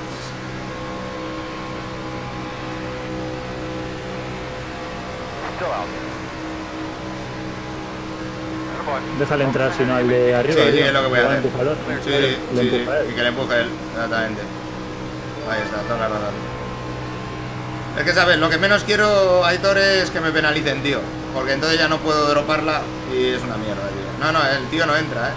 Still out there. Attaboy. Déjale entrar si no al de arriba. Sí, sí, tío. es lo que voy a Luego hacer. empújalo. Sí, Le sí, sí, empuja él. y que le empuje él, exactamente. Ahí está, toda la razón. Es que, ¿sabes? Lo que menos quiero, Aitor, es que me penalicen, tío. Porque entonces ya no puedo droparla y es una mierda, tío. No, no, el tío no entra, ¿eh?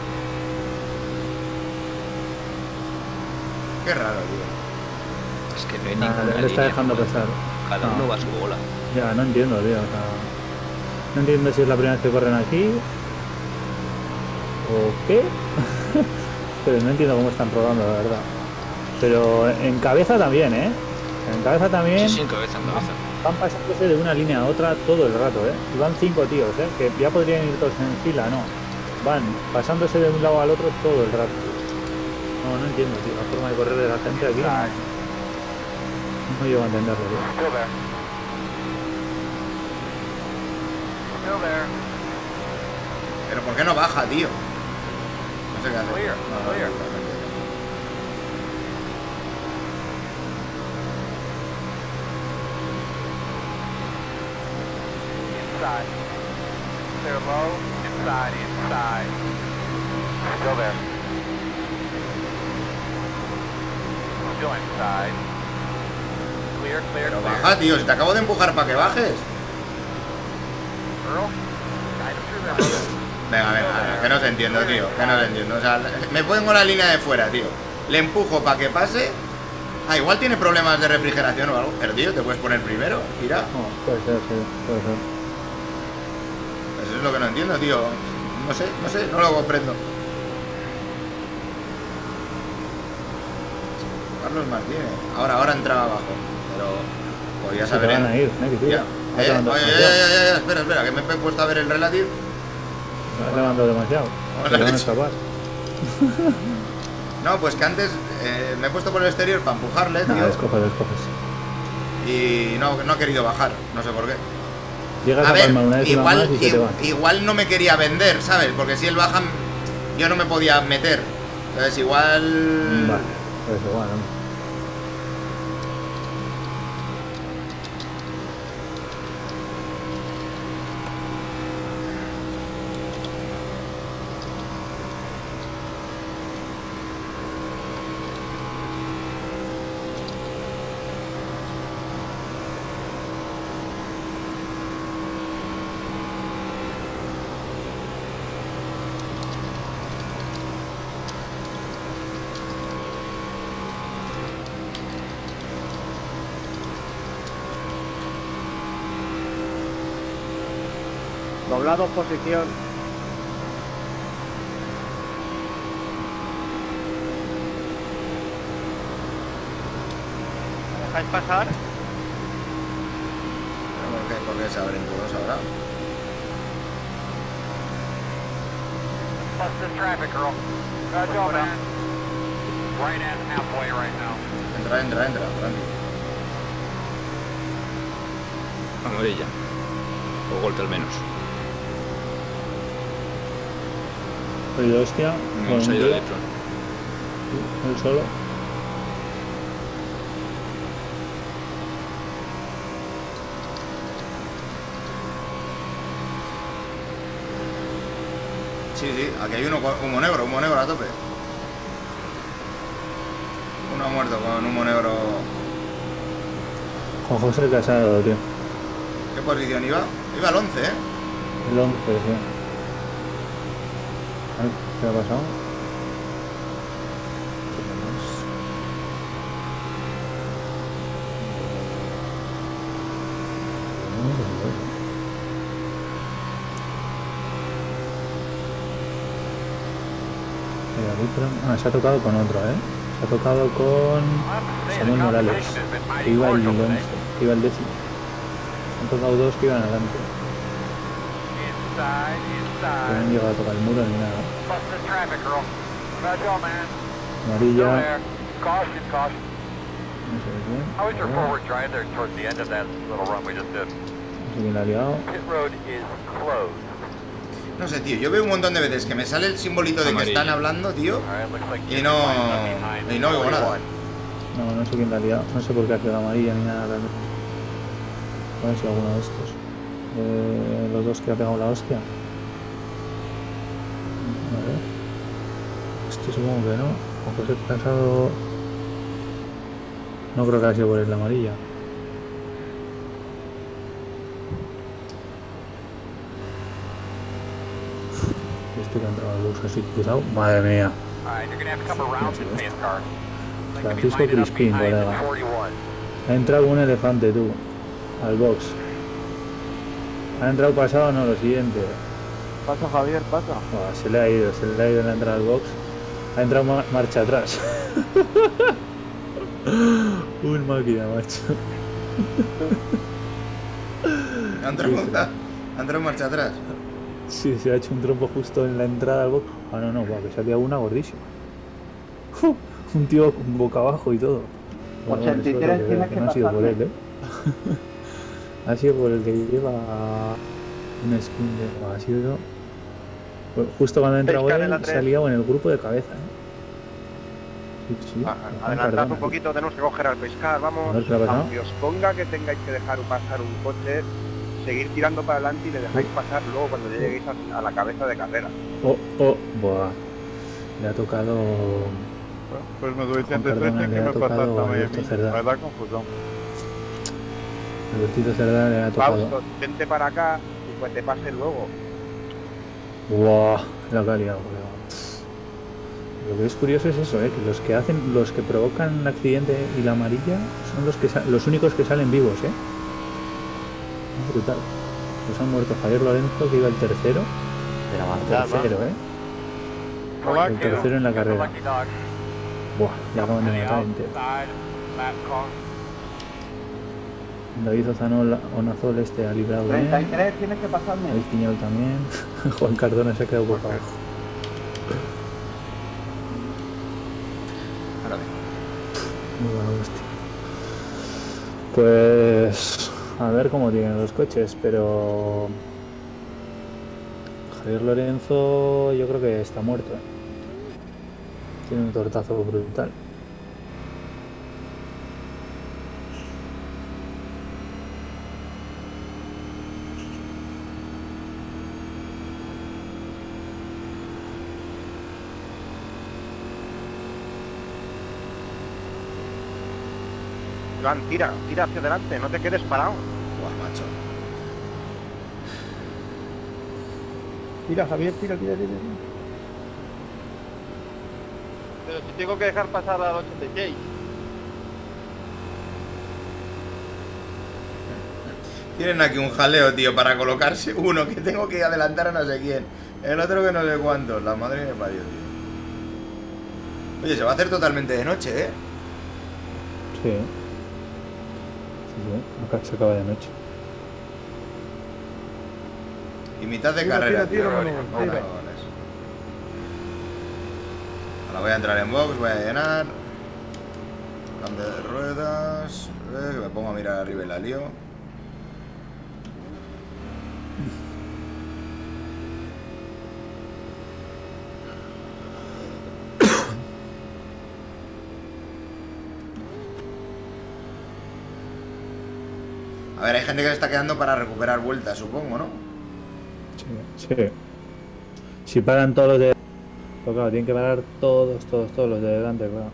Qué raro, tío. Es que no hay Ah, ninguna le está línea, dejando joder. pasar. Cada No. uno va a su bola. Ya, no entiendo, tío. O sea, no entiendo si es la primera vez que corren aquí o qué. Pero no entiendo cómo están rodando, la verdad. Pero en cabeza también, ¿eh? En cabeza también Sí, sí, en cabeza, en cabeza. van pasándose de una línea a otra todo el rato, ¿eh? Y van cinco tíos, ¿eh? Que ya podrían ir todos en fila, no. Van pasándose de un lado al otro todo el rato. No, no entiendo, tío. La forma de correr de la gente aquí no, no llego a entenderlo, tío. Still there. Still there. Pero ¿por qué no baja, tío? No sé qué hace. Clear, No, no, clear. no, no, no. Inside. Clear low. Inside, inside. Still there. Still inside. Clear, clear, Pero clear. baja, tío. Si te acabo de empujar para que bajes. Earl, guide him through there, brother. Venga, venga, que no te entiendo, tío. Que no te entiendo. O sea, me pongo la línea de fuera, tío. Le empujo para que pase. Ah, igual tiene problemas de refrigeración o algo. Pero, tío, te puedes poner primero. Tira. No, puede ser, sí, puede ser. Pues eso es lo que no entiendo, tío. No sé, no sé, no lo comprendo. Carlos Martínez. Ahora, ahora entraba abajo. Pero podía Se saber. te van él. a ir, ¿eh? Que Ya. tira. Eh, Has oye, levantado oye, oye, demasiado. oye, oye, espera, espera, que me he puesto a ver el relative. Has levantado demasiado. Hola, Te van a leche. escapar. No, pues que antes eh, me he puesto por el exterior para empujarle, Nada, tío. descoges, descoges. Y no, no ha querido bajar, no sé por qué. Llegas A a, ver, palmar una vez una igual, más y se te va. i- igual no me quería vender, ¿sabes? Porque si él baja, yo no me podía meter. Entonces igual... Vale, pues igual, ¿no? Doblado posición. ¿Me dejáis pasar? ¿Por qué, por qué se abren todos ahora? Bust this traffic, Earl. Good job, man. Right at halfway right now. Entra, entra, entra, tranqui. Amarilla. O golpe al menos. Oye, hostia. No con se ha un ido tío, de Epron. él solo. Sí, sí, aquí hay uno con humo negro, humo negro a tope. Uno ha muerto con humo negro. Juan José Casado, tío. ¿Qué posición iba? Iba al once, ¿eh? El once, sí. Ay, ¿qué ha pasado? Mira, Vitro- Ah, se ha tocado con otro, ¿eh? Se ha tocado con Samuel Morales, que iba el once, que iba el décimo. Se han tocado dos que iban adelante, Inside, que no han inside. llegado a tocar el muro ni nada. Bust this traffic, Earl. Good job, man. Still Amarilla, there. Caution, caution. no sé quién. How was your Ah, forward drive there towards the end of that little run we just did? no sé quién la ha liado. Pit road is closed. No sé, tío, yo veo un montón de veces que me sale el simbolito de que Amarillo. están hablando, tío. All right, looks like Y you're no... flying behind Y no oigo nada. forty-one. No, no sé quién la ha liado. No sé por qué ha quedado amarilla ni nada realmente. A ver si alguno de estos. Eh, los dos que ha pegado la hostia. A ver. Este supongo que no. Aunque se ha pasado. No creo que haya sido por la amarilla. Este que ha entrado al bus así cruzado. Madre mía. Alright, you're gonna have to come around this pace car. Francisco Crispín, colega. Ha entrado un elefante, tú. Al box. Ha entrado pasado, no, lo siguiente. Pasa, Javier, pasa. Buah, se le ha ido, se le ha ido en la entrada al box. Ha entrado ma marcha atrás. Un máquina, macho. Ha entrado, ha entrado en marcha atrás. Sí, se ha hecho un trompo justo en la entrada al box. Ah, no, no, va, que se ha quedado una gordísima. Uf, un tío boca abajo y todo. Bueno, ochenta y tres bueno, tienes que que no ha sido por pasarle. él, ¿eh? Ha sido por el que lleva un skin de... Ha sido... Pues justo cuando ha entrado Pescar en la él, tres. se ha liado en el grupo de cabeza, ¿eh? Sí, sí, A- Juan Adelantad Cardona. un poquito, tenemos que coger al pescar, A vamos. ver qué ha pasado. Aunque os ponga que tengáis que dejar pasar un coche, seguir tirando para adelante y le dejáis pasar luego cuando ya lleguéis a, a la cabeza de carrera. Oh, oh, buah. Le ha tocado... Pues me doy Juan ciento Cardona trece le que ha me tocado pasa a también a Alberto mí. Cerdá. Me da confusión. Albertito Cerdá le ha tocado... Fausto, vente para acá y pues te pase luego. Buah, la que ha liado, colega. Lo que es curioso es eso, ¿eh? Que los que hacen, los que provocan el accidente y la amarilla son los que sa- los únicos que salen vivos, ¿eh? Es brutal. Pues han muerto Javier Lorenzo, que iba el tercero. De la El bandada. tercero, ¿eh? Hola, El que tercero en la carrera. Lucky dog. Buah, le acaban To de the matar entero. outside, lap car. David Ozanol, Onazol este ha librado bien. treinta y tres tienes que pasarme. David Piñol también. Juan Cardona se ha quedado por abajo. Ahora bien. Muy buena hostia. Pues a ver cómo tienen los coches, pero Javier Lorenzo yo creo que está muerto, ¿eh? Tiene un tortazo brutal. Iván, tira, tira hacia adelante, no te quedes parado. Buah, macho. Tira, Javier, tira, tira, tira. Pero si tengo que dejar pasar al ochenta y seis. Tienen aquí un jaleo, tío, para colocarse uno que tengo que adelantar a no sé quién. El otro que no sé cuántos. La madre me parió, tío. Oye, se va a hacer totalmente de noche, ¿eh? Sí. Sí, sí. Acá se acaba de noche. Y mitad de Tira, carrera, tira, tira, tío. Manu, No, tira. cabrones. Ahora voy a entrar en box, voy a llenar. Cambio de ruedas. Eh, que me pongo a mirar arriba y la lío. A ver, hay gente que se está quedando para recuperar vueltas, supongo, ¿no? Sí, sí. Si paran todos los de... Pero claro, tienen que parar todos, todos, todos los de delante, claro.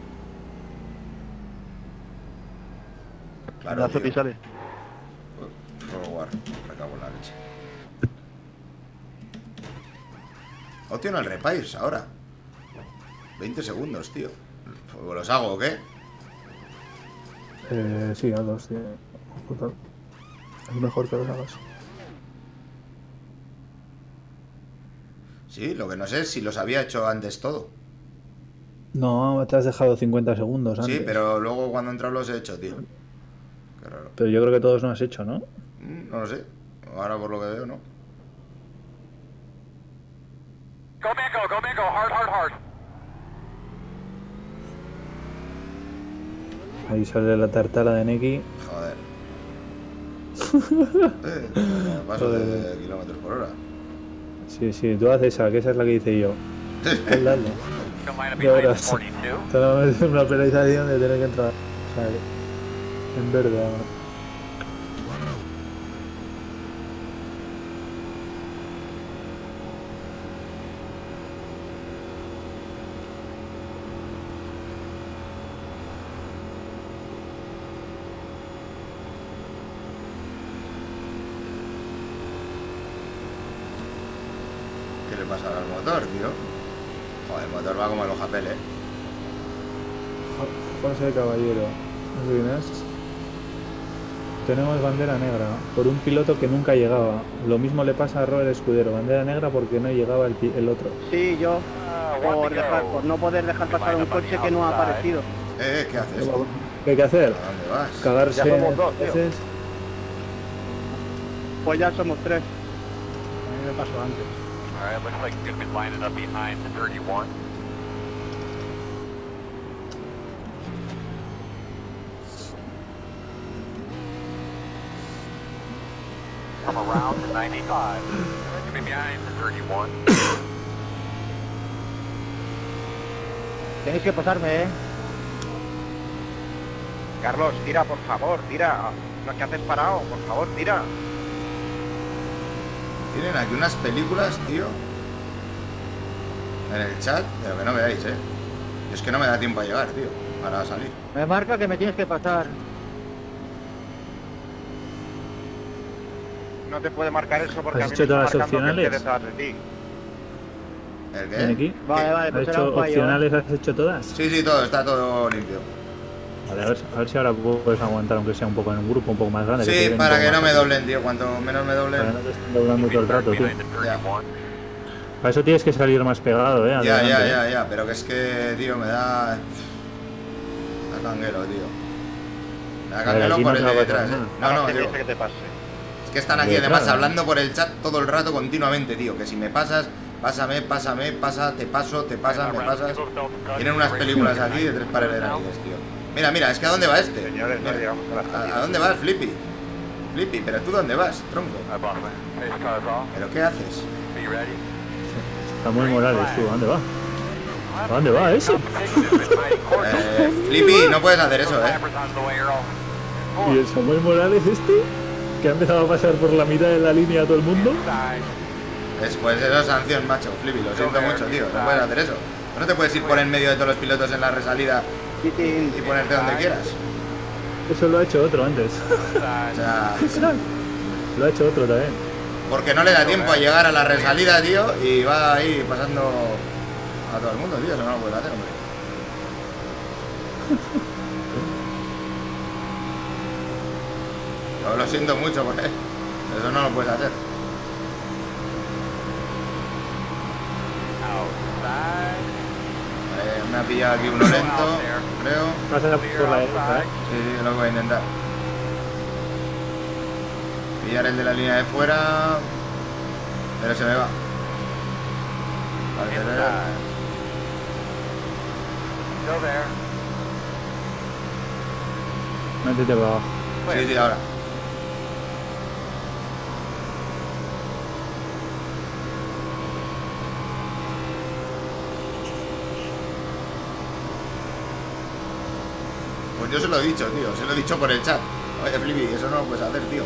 Claro, tío. y sale. Forward, me cago en la leche. Opción al repairs ahora. veinte segundos, tío. ¿Los hago o qué? Eh, sí, a dos, sí. Total. Es mejor que los hagas. Sí, lo que no sé es si los había hecho antes todo. No, te has dejado cincuenta segundos antes. Sí, pero luego cuando he entrado los he hecho, tío. Qué raro. Pero yo creo que todos no has hecho, ¿no? Mm, No lo sé. Ahora por lo que veo, ¿no? Go Mako, go Mako, hard, hard, hard. Ahí sale la tartala de Neki. Joder. eh, paso de kilómetros por hora. Sí, sí, tú haces esa, que esa es la que hice yo. Pues dale. Don't mind if we Ya leave verás. forty-two. Te van a meter una penalización de tener que entrar. O sea, en verdad. ¿Qué le pasa al motor, tío? Joder, el motor va como el ojapel, eh. José Caballero. No sé quién es. Tenemos bandera negra por un piloto que nunca llegaba. Lo mismo le pasa a Robert Escudero. Bandera negra porque no llegaba el, pi- el otro. Sí, yo. Por, dejar, por no poder dejar pasar un coche que no ha aparecido. Eh, ¿qué haces? ¿Qué hay que hacer? ¿A dónde vas? Cagarse. Ya somos dos, tío. veces. Pues ya somos tres. A mí me pasó antes. All right, looks like you're going to be lining up behind the thirty-one. Come around to ninety-five. You'll be behind the thirty-one. Tenéis que pasarme, eh. Carlos, tira, por favor, tira. ¿No que haces parado? Por favor, tira. Tienen aquí unas películas, tío, en el chat, pero que no veáis, eh. Y es que no me da tiempo a llegar, tío, para salir. Me marca que me tienes que pasar. No te puede marcar eso porque a ¿Has mí hecho me está todas las marcando que opcionales? esté detrás de ti. ¿El ¿Ven qué? aquí? Vale, vale, ¿Has pues era hecho un fallo. opcionales? ¿Has hecho todas? Sí, sí, todo, está todo limpio. Vale, a ver, a ver si ahora puedes aguantar, aunque sea un poco en un grupo un poco más grande. te Sí, lleven para un que poco no más me rápido. doblen, tío, cuanto menos me Para que no doblen. te estén doblando todo el rato, tío. Behind the thirty-one. Para eso tienes que salir más pegado, eh. Ya, adelante, ya, eh. ya, ya, pero que es que, tío, me da... Me da canguelo, tío. Me da A ver, canguelo aquí por no el te de va a pasar detrás, eh. nada. No, no, que digo, dice que te pase. es que están aquí Detrás, además ¿no? hablando por el chat todo el rato continuamente, tío. Que si me pasas, pásame, pásame, pasa, te paso, te pasas, me pasas. Tienen unas películas aquí de tres pares de narices, tío. Mira, mira, es que ¿a dónde va este? Señores, no Mira, llegamos a la ¿a, salida. a dónde vas, Flippy? Flippy, pero ¿tú dónde vas, tronco? I bought it. Pace car's off. ¿Pero qué haces? Be ready. Samuel Morales, tú, ¿a dónde va? ¿A dónde va ese? Eh, Flippy, no puedes hacer eso, eh. ¿Y el Samuel Morales este? Que ha empezado a pasar por la mitad de la línea a todo el mundo. Después de esa sanción, macho, Flippy, lo siento mucho, tío. No puedes hacer eso. No te puedes ir por en medio de todos los pilotos en la resalida y ponerte donde quieras. Eso lo ha hecho otro antes. O sea, Lo ha hecho otro también. porque no le da tiempo a llegar a la resalida, tío, y va ahí pasando a todo el mundo, tío. Eso no lo puedes hacer, hombre. Yo lo siento mucho, porque eso no lo puedes hacer. Eh, me ha pillado aquí uno lento, creo. Pasa por la derecha, eh. Sí, sí, lo voy a intentar. Pillar el de la línea de fuera. Pero se me va. Al querer. Still there. Métete para abajo. Sí, sí, ahora. Pues yo se lo he dicho, tío. Se lo he dicho por el chat. Oye, Flippy, eso no lo puedes hacer, tío.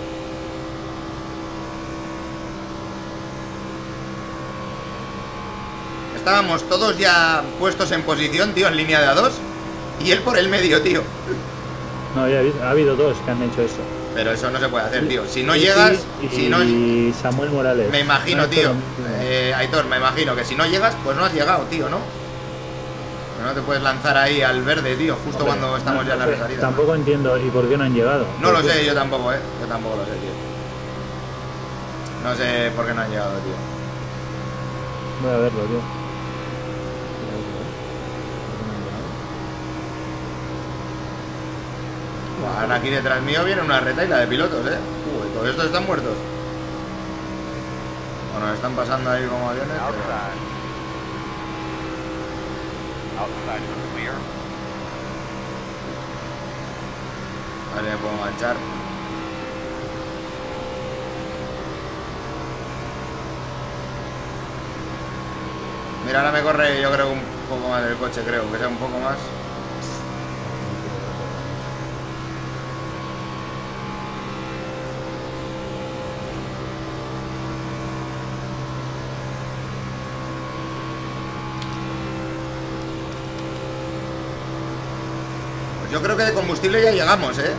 Estábamos todos ya puestos en posición, tío, en línea de A dos. Y él por el medio, tío. No, ya he visto- ha habido dos que han hecho eso. Pero eso no se puede hacer, tío. Si no Sí, llegas, y, si no... y Samuel Morales. Me imagino, Han hecho tío. lo mismo. Eh, Aitor, me imagino que si no llegas, pues no has llegado, tío, ¿no? No te puedes lanzar ahí al verde, tío, justo Hombre, cuando estamos no, ya en la no sé, resalida. Tampoco entiendo y por qué no han llegado. No lo ¿Por qué? sé, yo tampoco, eh. Yo tampoco lo sé, tío. No sé por qué no han llegado, tío. Voy a verlo, tío. Ahora aquí detrás mío viene una retaila de pilotos, eh. Uy, todos estos están muertos. Bueno, están pasando ahí como aviones, pero... Outside. Outside is clear. A ver si me puedo enganchar. Mira, ahora me corre, yo creo, un poco más del coche, creo, que sea un poco más. Pues yo creo que de combustible ya llegamos, ¿eh?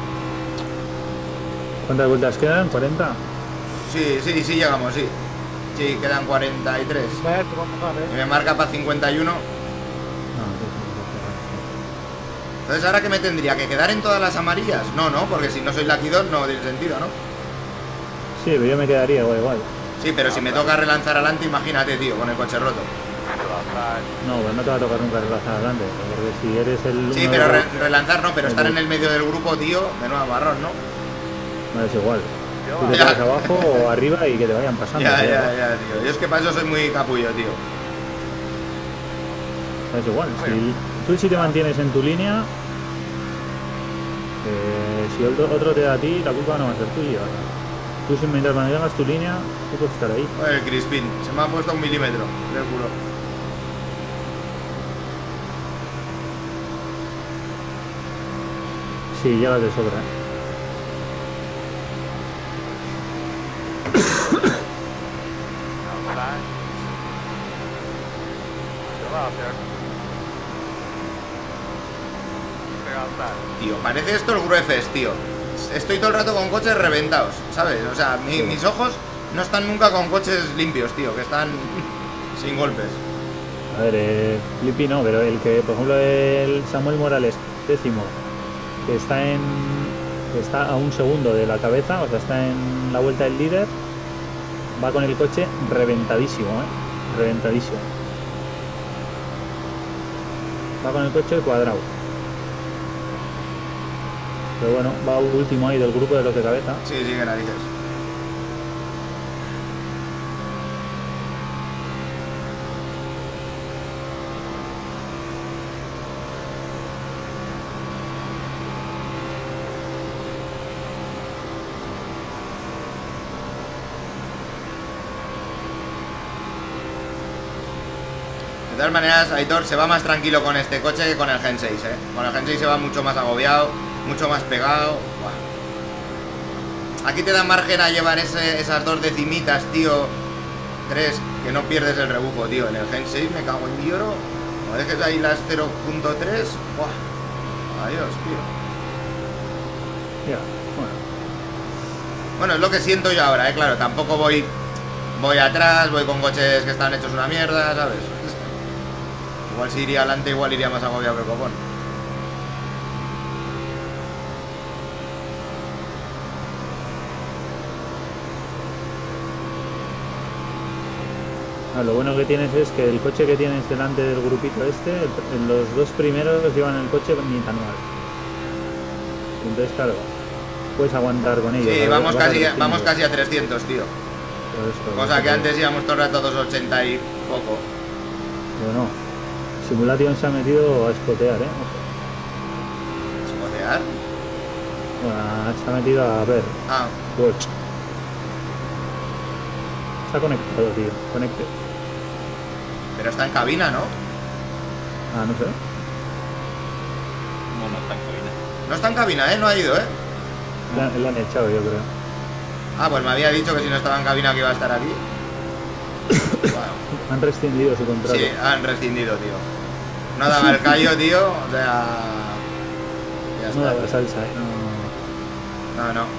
¿Cuántas vueltas quedan? ¿cuarenta? Sí, sí, sí llegamos, sí. Sí, quedan cuarenta y tres. Vaya, te va a tocar, Y eh. me marca para cincuenta y uno. No, sí, sí, sí, Entonces, ¿ahora qué me tendría? ¿Que quedar en todas las amarillas? No, no, porque si no soy Lucky dos no tiene sentido, ¿no? sí, pero yo me quedaría igual, igual. Sí, pero si me toca relanzar adelante, imagínate, tío, con el coche roto. Still outside. No, pues no te va a tocar nunca relajar adelante, porque si eres el Sí, uno pero de re- los- relanzar no, pero estar en el medio del grupo, tío, menudo marrón, ¿no? no es igual. Still Tú te Ya. quedas abajo o arriba y que te vayan pasando. Ya, tío. ya, ya, tío. Yo es que para eso soy muy capullo, tío. No es igual. Si, tú si te mantienes en tu línea, eh, si otro, otro te da a ti, la culpa no va a ser tuya. Tú si mientras mantengas tu línea, tú puedes estar ahí. Joder, el Crispin, se me ha puesto un milímetro del culo. Sí, llegas de sobra. ¿eh? outside. Still out there. Clear outside. Tío, parece esto el Gruefest, tío. Estoy todo el rato con coches reventados, ¿sabes? O sea, mi- mis ojos no están nunca con coches limpios, tío, que están sin golpes. A ver, eh, Flippy no, pero el que, por ejemplo, el Samuel Morales, décimo, que está en que está a un segundo de la cabeza, o sea, está en la vuelta del líder, va con el coche reventadísimo, ¿eh? Reventadísimo. Va con el coche cuadrado. Pero bueno, va último ahí del grupo de los de cabeza. Sí, sí, que narices. De todas maneras, Aitor se va más tranquilo con este coche que con el Gen seis, ¿eh? Con el Gen seis se va mucho más agobiado, mucho más pegado. Buah. Aquí te da margen a llevar ese- esas dos decimitas, tío. Tres, que no pierdes el rebufo, tío. En el Gen seis me cago en lloro. Como dejes ahí las cero punto tres, buah. Adiós, tío. Ya, bueno. Bueno, es lo que siento yo ahora, ¿eh? Claro, tampoco voy voy atrás, voy con coches que están hechos una mierda, ¿sabes? Igual si iría adelante, igual iría más agobiado que el copón. Ah, lo bueno que tienes es que el coche que tienes delante del grupito este, el- los dos primeros llevan el coche ni tan mal. Entonces, claro, puedes aguantar con ellos. Sí, ¿sabes? vamos Vas a casi, trescientos. vamos casi a trescientos, tío. Por eso, Cosa que porque- antes íbamos todo el rato a doscientos ochenta y poco. Bueno, Simulation se ha metido a espotear, ¿eh? Ojo. ¿Espotear? Bueno, se ha metido a ver. Ah, Watch. Se ha conectado, tío. Conecte. pero está en cabina, ¿no? Ah, no sé. No, no está en cabina. No está en cabina, ¿eh? No ha ido, ¿eh? La- Lo han echado, yo creo. Ah, pues me había dicho que si no estaba en cabina que iba a estar aquí. Bueno, Han rescindido su contrato. sí, han rescindido, tío. No daba el callo, tío. O sea... Ya No daba está. salsa, ¿eh? No. No, no.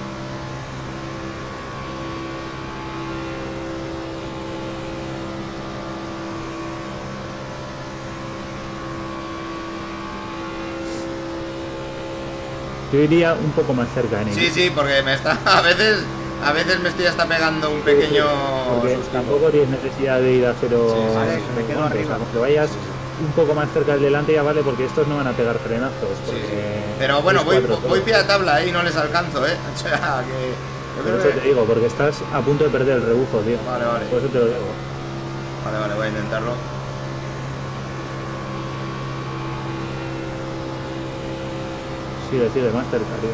Yo iría un poco más cerca en ello. Sí, sí, porque me está... A veces... A veces me estoy hasta pegando un pequeño... Porque sustico. tampoco tienes necesidad de ir a cero. Sí, sí, sí, Alex, sí. me quedo puntos, arriba. o sea, con que vayas un poco más cerca del delante ya vale, porque estos no van a pegar frenazos. Sí, Porque sí. Pero bueno, es voy, cuatro voy todo. pie a tabla, ¿eh? Y no les alcanzo, ¿eh? O sea, que... yo Por creo eso que- te digo, porque estás a punto de perder el rebufo, tío. Vale, vale. Por eso te lo digo. Vale, vale, voy a intentarlo. Sigue, sigue, más cerca, tío.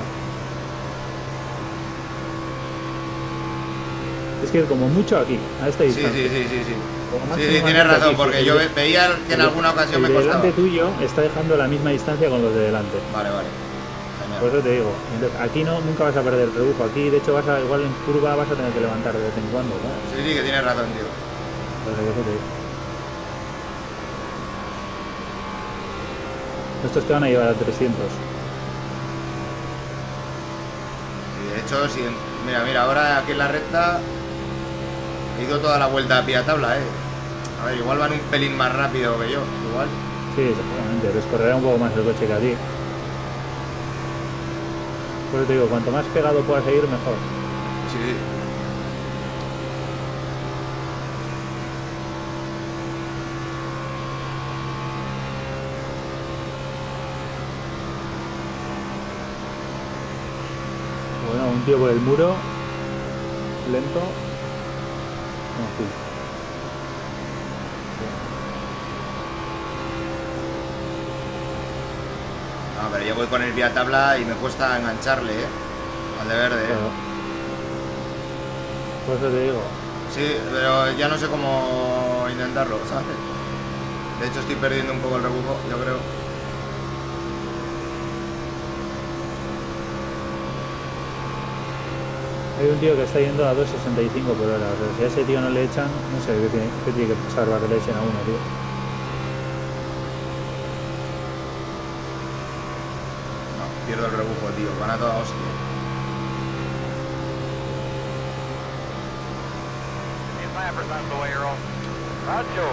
Es que como mucho aquí, a esta Sí, distancia. sí, sí, sí, sí. Como Sí, máximo sí, más tienes cerca razón, aquí, porque sí, yo el- ve- veía que en el- alguna ocasión me el de costaba. delante tuyo está dejando la misma distancia con los de delante. Vale, vale. Por Genial. eso te digo, entonces, aquí no, nunca vas a perder el rebufo. Aquí, de hecho, vas a, igual en curva vas a tener que levantar de vez en cuando, ¿no? Sí, sí, que tienes razón, tío. Por eso te digo. Estos te van a llevar a trescientos. Y de hecho, si... Mira, mira, ahora aquí en la recta... He ido toda la vuelta a pie a tabla, eh. A ver, igual van un pelín más rápido que yo, igual. Sí, exactamente, descorrerá un poco más el coche que a ti. Por eso te digo, cuanto más pegado puedas seguir, mejor. Sí. Bueno, un tío por el muro, lento. No, sí. No, pero yo voy con el vía tabla y me cuesta engancharle, eh. Al de verde, eh. Claro. Por eso te digo. Sí, pero ya no sé cómo intentarlo, ¿sabes? De hecho estoy perdiendo un poco el rebufo, yo creo. Hay un tío que está yendo a dos sesenta y cinco por hora. O sea, si a ese tío no le echan, no sé qué tiene, qué tiene que pasar para que le echen a uno, tío. No, pierdo el rebufo, tío. Van a toda hostia. Lappers on the way, Earl. Nacho.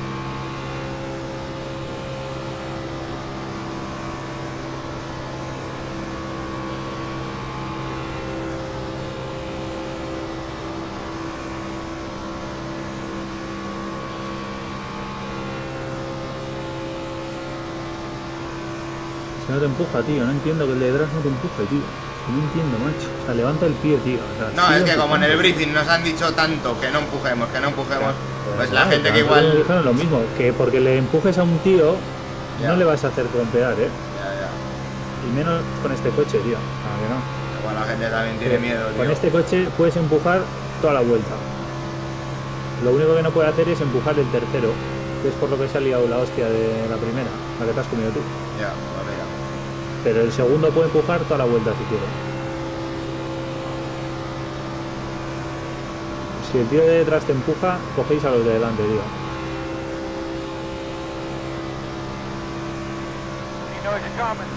Si no te empuja, tío. No entiendo que el de detrás no te empuje, tío. No entiendo, macho. O sea, levanta el pie, tío. O sea, No, sí, es que como en el empujando. briefing nos han dicho tanto que no empujemos, que no empujemos, pues la Claro, gente que a nosotros nos igual... dijeron lo mismo, que porque le empujes a un tío, Ya. no le vas a hacer trompear, ¿eh? Ya, ya. Y menos con este coche, tío. Ah, que no. Igual la gente también tiene Que miedo, tío. Con este coche puedes empujar toda la vuelta. Lo único que no puede hacer es empujar el tercero, que es por lo que se ha liado la hostia de la primera, la que te has comido tú. Ya, vale, ya. Pero el segundo puede empujar toda la vuelta si quiere. Si el tío de detrás te empuja, cogéis a los de delante, tío. You know it's coming.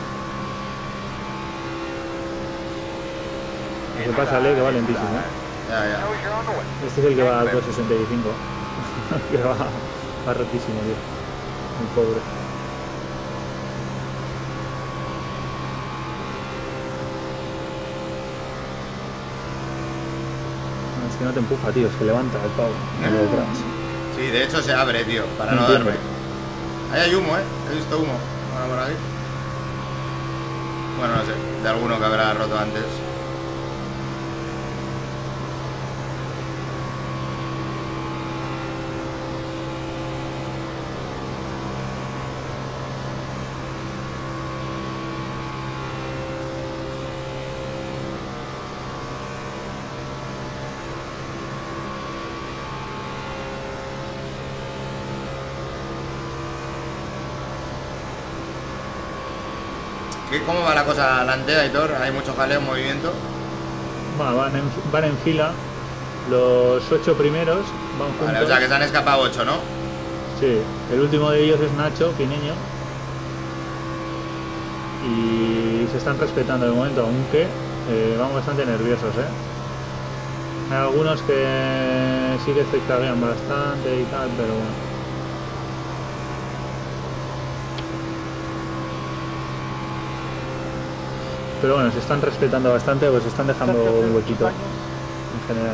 Lo que pasa, Le, que va lentísimo, ¿eh? Ya, ya. Knows you're on the way. Este es el que va a dos sesenta y cinco. Que va, va rotísimo, tío. Muy pobre. No, es que no te empuja, tío. Es que levanta el pavo. El de detrás. Sí, de hecho se abre, tío, para No no entiendo. darme. Ahí hay humo, eh. He visto humo. Ahora por aquí. Bueno, no sé. De alguno que habrá roto antes. ¿Qué, ¿Cómo va la cosa adelante, Aitor? ¿Hay mucho jaleo, movimiento? Bueno, van en, van en fila. Los ocho primeros van juntos. Vale, o sea que se han escapado ocho, ¿no? Sí, el último de ellos es Nacho, Pineño. Y se están respetando de momento, aunque eh, van bastante nerviosos, ¿eh? Hay algunos que sí que se cargan bastante y tal, pero bueno. Pero bueno, se están respetando bastante, pues se están dejando un huequito en general.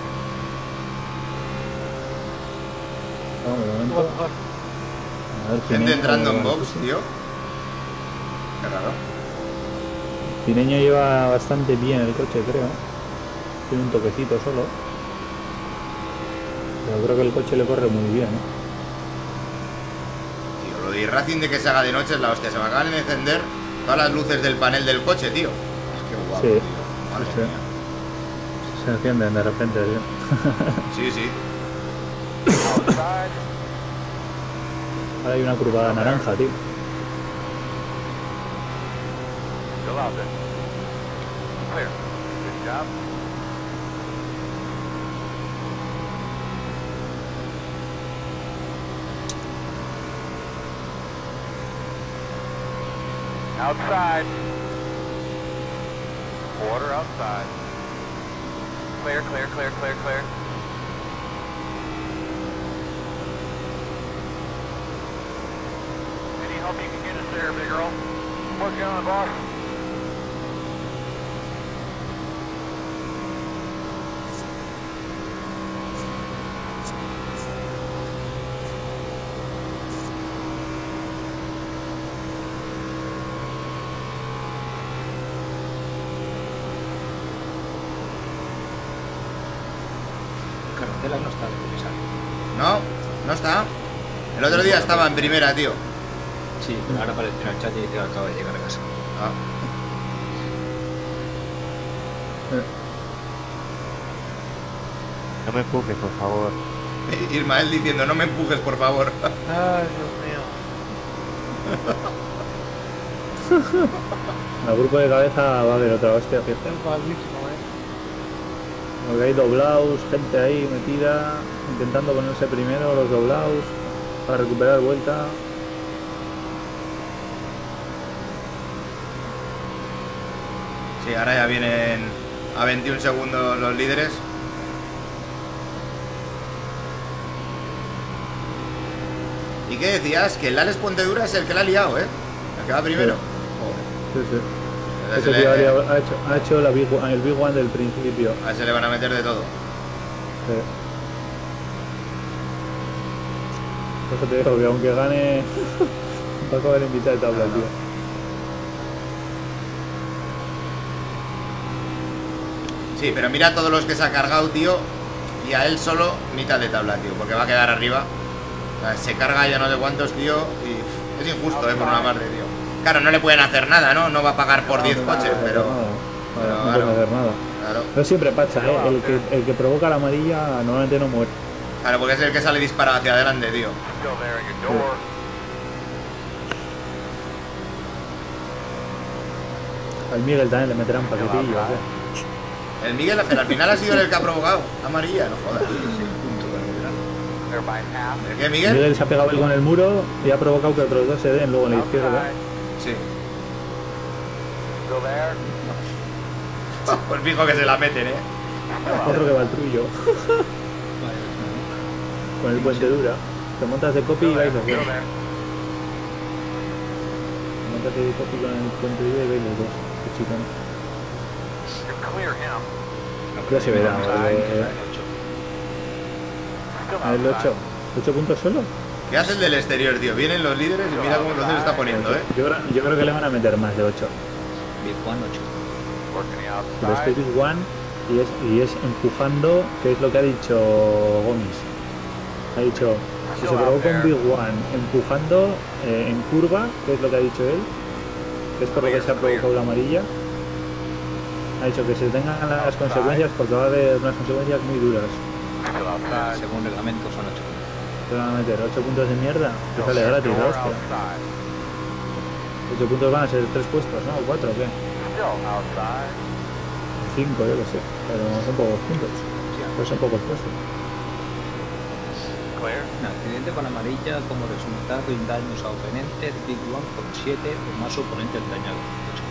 Vamos, de momento. A ver, Gente Pineño, entrando en bueno, box, sí. tío. Qué raro. Pineño lleva bastante bien el coche, creo. Tiene un toquecito solo. Pero creo que el coche le corre muy bien, ¿eh? Tío, lo de Racing de que se haga de noche es la hostia. Se me acaban de encender todas las luces del panel del coche, tío. Es que guapo, Sí. tío. Madre Sí. mía. Se encienden de repente, tío. Sí, sí. Outside. Ahora hay una curvada naranja, tío. Still out there. Clear. Good job. Outside. Quarter outside. Clear, clear, clear, clear, clear. Hope you can get us there, big girl. Working on it, boss. Carretera no está de comisario. No, no está. El otro día estaba en primera, tío. Sí, pero ahora aparece en el chat y dice que acaba de llegar a casa. Ah. No me empujes, por favor. Ismael diciendo, no me empujes, por favor. Ay, Dios mío. Al grupo de cabeza va a haber otra hostia, fíjate. Es malísimo, eh. Porque hay doblados, gente ahí metida, intentando ponerse primero los doblados para recuperar vuelta. Sí, ahora ya vienen a veintiún segundos los líderes. ¿Y qué decías? Que el Alex Puentedura es el que la ha liado, ¿eh? El que va primero. Sí, sí. Joder. Ese Ese tío le- ha, ha hecho, ha hecho la big one- el Big One del principio. A ese le van a meter de todo. Sí. Por eso te digo que aunque gane, va a acabar en mitad de tabla, No, no. tío. Sí, pero mira todos los que se ha cargado, tío. Y a él solo mitad de tabla, tío. Porque va a quedar arriba. O sea, se carga ya no sé cuántos, tío. Y pff, es injusto, ¿eh? Por una parte, tío. Claro, no le pueden hacer nada, ¿no? No va a pagar por diez coches, pero... Nada, pero no claro. puede hacer nada. Claro, Pero siempre pacha, ¿eh? El que, el que provoca la amarilla normalmente no muere. claro, porque es el que sale disparado hacia adelante, tío. Still there at your door. Al Miguel también le meterán paquetillos, ¿eh? El Miguel, pero al final ha sido el que ha provocado. Amarilla, no jodas. They're by half. ¿El qué, Miguel? Miguel se ha pegado él con el muro y ha provocado que otros dos se den luego en la izquierda. Outside. Sí. Still there. Pues fijo que se la meten, ¿eh? Otro que va al trullo. Con el puente dura. Te montas de copy y vais los Still dos. there. Te montas de copy con el puente dura y vais los dos. Qué chico, ¿no? You clear him. Ya se verá. Ay, eh, Still El outside. ocho. ¿ocho puntos solo? ¿Qué hace el del exterior, tío? Vienen los líderes y mira cómo se está poniendo, ¿eh? Yo, creo- yo creo que le van a meter más de ocho. Big One ocho. Working Pero este outside. es Big One y es, y es empujando, que es lo que ha dicho Gomis. Ha dicho, si se provoca un Big One empujando eh, en curva, que es lo que ha dicho él, que es por lo que se ha provocado la amarilla, ha dicho que se tengan las consecuencias porque va a haber unas consecuencias muy duras. Still outside. Según reglamento son ocho. Te van a meter ocho puntos de mierda, que sale gratis la Door hostia. outside. ocho puntos van a ser tres puestos, ¿no? ¿O cuatro o qué? Still outside. cinco, yo qué sé, pero son pocos puntos. Pues son pocos puestos. Clear. Un accidente con amarilla como resultado y daños a oponentes. Big One con siete o más oponentes dañados. ocho.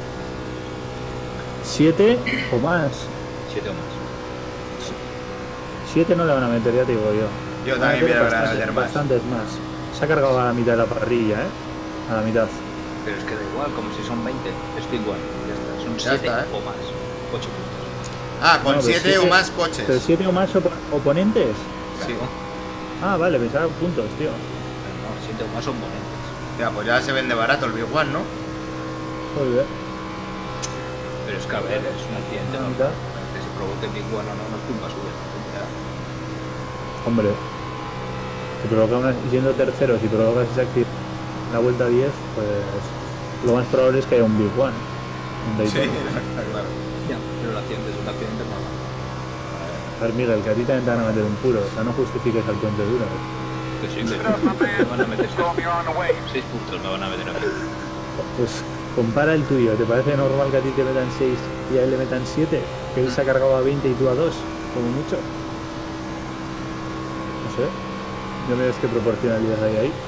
siete o más. siete o más. siete no le van a meter, ya te digo yo. Yo Van a también meter veo que van a bastantes- meter más. Bastantes más. Se ha cargado a la mitad de la parrilla, ¿eh? A la mitad. Pero es que da igual, como si son veinte. Es Big One. Ya está. Son Ya siete está, ¿eh? o más. ocho puntos. Ah, con No, pero siete o siete- más coches. ¿Pero siete o más opo- oponentes? Sí. Ah, vale, pensaba puntos, tío. No, siete o más oponentes. Ya, pues ya se vende barato el Big One, ¿no? Joder. Pero es que a ver, es un accidente La normal. mitad. Que se provoque Big One o no, no es culpa suya. Hombre. Si provoca una, siendo tercero, si provocas ese accidente en la vuelta diez, pues lo más probable es que haya un Big One. Un Sí, Daytona. está claro. Ya, pero el accidente es un accidente normal. A ver, Miguel, que a ti también te van a meter un puro. O sea, no justifiques al puente duro. Que sí, que Get up, my me van a man. meter Tell him you're on the way. seis puntos, me van a meter aquí. Pues compara el tuyo. ¿Te parece normal que a ti te metan seis y a él le metan siete? Que él se ha cargado a veinte y tú a dos, como mucho. No sé. No me ves qué proporcionalidad hay ahí.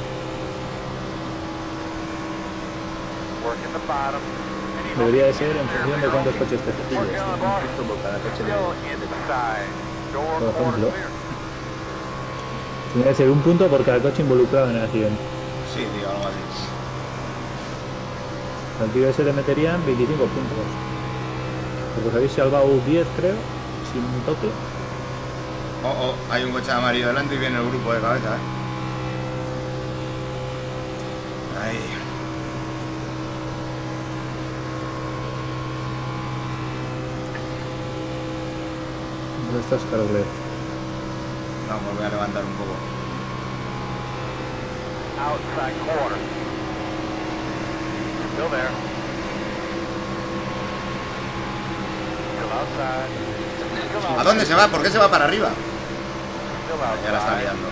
Working the bottom. Any Debería de hope ser you en can función get de there, cuántos big girl? coches te cepilles. Working on the boss. Punto por cada coche de Still inside. Door Por corner ejemplo. clear. Tiene que ser un punto por cada coche involucrado en el accidente. Sí, tío, algo así. Al tío ese le meterían veinticinco puntos. Porque os habéis salvado diez, creo, sin un toque. Oh, oh, hay un coche amarillo delante y viene el grupo de cabeza, ¿eh? Ahí. ¿Dónde estás, Carole? Vamos, voy a levantar un poco. Outside quarter. Still there. Still outside. Still outside. ¿A dónde se va? ¿Por qué se va para arriba? Still outside. Ya la está liando.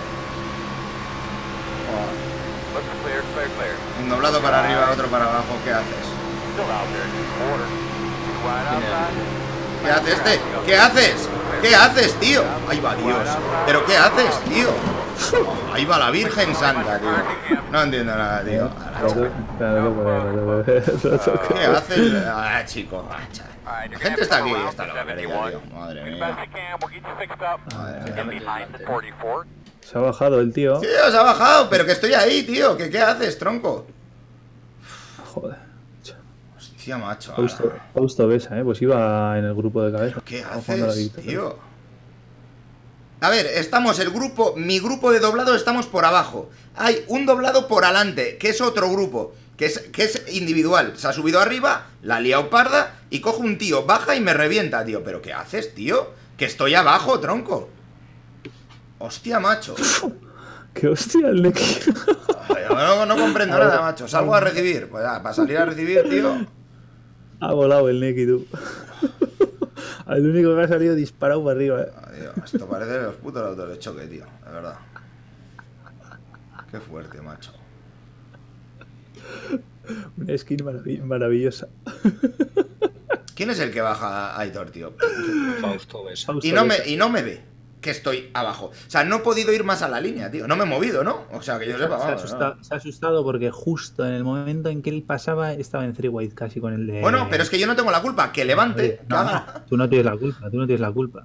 Looks clear, clear, clear. Un doblado para arriba, otro para abajo. ¿Qué haces? Still out there. Quarter. Wide outside. ¿Qué hace este? ¿Qué haces? ¿Qué haces, tío? Ahí va Dios. ¿Pero qué haces, tío? Ahí va la Virgen Santa, tío. No entiendo nada, tío. ¿Qué haces? Ah, chico. La gente está aquí, está loca, tío. Madre mía. Madre mía. Se ha bajado el tío. Tío, se ha bajado, pero que estoy ahí, tío. ¿Qué, qué haces, tronco? Joder. Hostia, macho. Fausto, Fausto Besa, ¿eh? Pues iba en el grupo de cabeza. ¿Qué haces, tío? A ver, estamos el grupo, mi grupo de doblado estamos por abajo. Hay un doblado por adelante, que es otro grupo, que es, que es individual. Se ha subido arriba, la ha liado parda y coge un tío, baja y me revienta, tío. ¿Pero qué haces, tío? Que estoy abajo, tronco. Hostia, macho. ¡Qué hostia el Neki! No, no comprendo nada, macho. Salgo a recibir. Pues ya, para salir a recibir, tío. Ha volado el Neki, tú. El único que ha salido disparado para arriba, eh. Adiós, esto parece los putos autos de choque, tío. De verdad. Qué fuerte, macho. Una skin marav maravillosa. ¿Quién es el que baja a Aitor, tío? Fausto Besa. Y no me, y no me ve que estoy abajo. O sea, no he podido ir más a la línea, tío. No me he movido, ¿no? O sea, que yo sepa, se, ha vamos, asustado, ¿no? se ha asustado porque justo en el momento en que él pasaba estaba en three wide casi con el de... Bueno, pero es que yo no tengo la culpa. Que levante. Oye, no, no, tú no tienes la culpa, tú no tienes la culpa.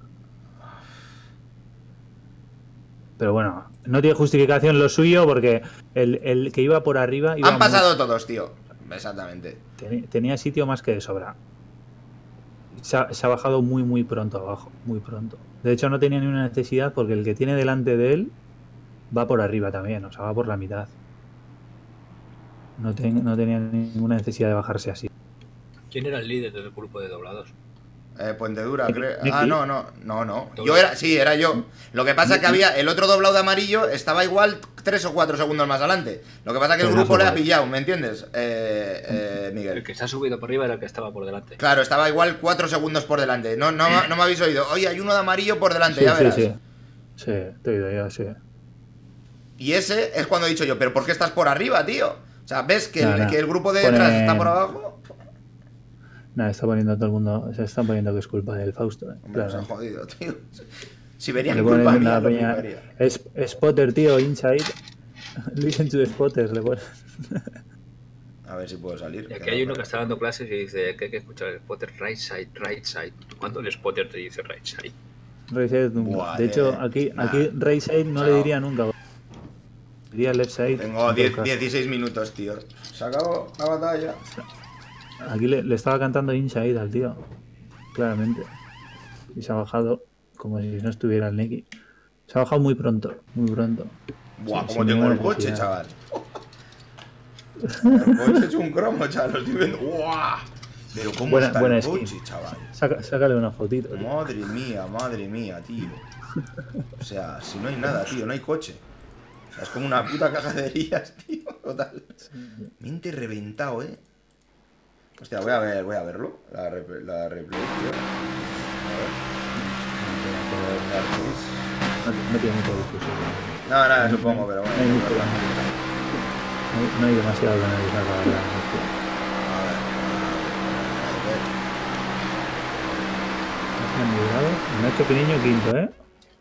Pero bueno, no tiene justificación lo suyo porque el, el que iba por arriba... Iba Han pasado muy... todos, tío. Exactamente. Tenía, tenía sitio más que de sobra. Se ha, se ha bajado muy, muy pronto abajo. Muy pronto. De hecho, no tenía ni una necesidad porque el que tiene delante de él va por arriba también. O sea, va por la mitad. No, ten, no tenía ninguna necesidad de bajarse así. ¿Quién era el líder del grupo de doblados? Eh, Puente Dura, creo. ¿Neki? Ah, no, no, no, no. Yo era, sí, era yo. Lo que pasa es que había el otro doblado de amarillo, estaba igual tres o cuatro segundos más adelante. Lo que pasa es que el Pero grupo no le ha igual. pillado, ¿me entiendes? Eh, eh, Miguel. El que se ha subido por arriba era el que estaba por delante. Claro, estaba igual cuatro segundos por delante. No, no, no me habéis oído. Oye, hay uno de amarillo por delante, Sí, ya sí, verás. sí. Sí, te he oído ya, sí. Y ese es cuando he dicho yo, ¿pero por qué estás por arriba, tío? O sea, ¿ves que, Nah, el, nah. que el grupo de Pone- detrás está por abajo? Nada, está poniendo todo el mundo... Se están poniendo que es culpa del Fausto, eh. Hombre, Claro. nos han jodido, tío. Si verían Le culpa ponen mía, la lo peña... fliparía. Es, Spotter, tío, inside. Listen to the spotters, le ponen. A ver si puedo salir. Y aquí que hay no uno que puedo. está dando clases y dice que hay que escuchar el spotter right side, right side. ¿Cuándo el spotter te dice right side? Rayside nunca. Buah, De hecho, eh, aquí, nah. aquí Rayside no Chao. le diría nunca. Diría left side. Tengo en diez, todo caso. dieciséis minutos, tío. Se acabó la batalla. Aquí le, le estaba cantando inside al tío. Claramente. Y se ha bajado como si no estuviera el Neki. Se ha bajado muy pronto, muy pronto. Buah, Sí, como sin tengo ninguna el coche, necesidad. chaval. El coche es un cromo, chaval. Lo estoy viendo. ¡Buah! Pero cómo Buena- está buena el skin. coche, chaval. Saca- sácale una fotito, tío. Madre mía, madre mía, tío. O sea, si no hay nada, tío, no hay coche. O sea, es como una puta caja de heridas, tío. Total. Mente reventado, eh. Hostia, voy a ver, voy a verlo. La, rep- la replay, tío. A ver. No, no tiene mucha discusión. No, nada, supongo, pero No hay, bueno. mucho que analizar. No hay- no hay demasiado que analizar, la verdad. A ver. A ver. Han liderado. Nacho Piniño quinto, ¿eh?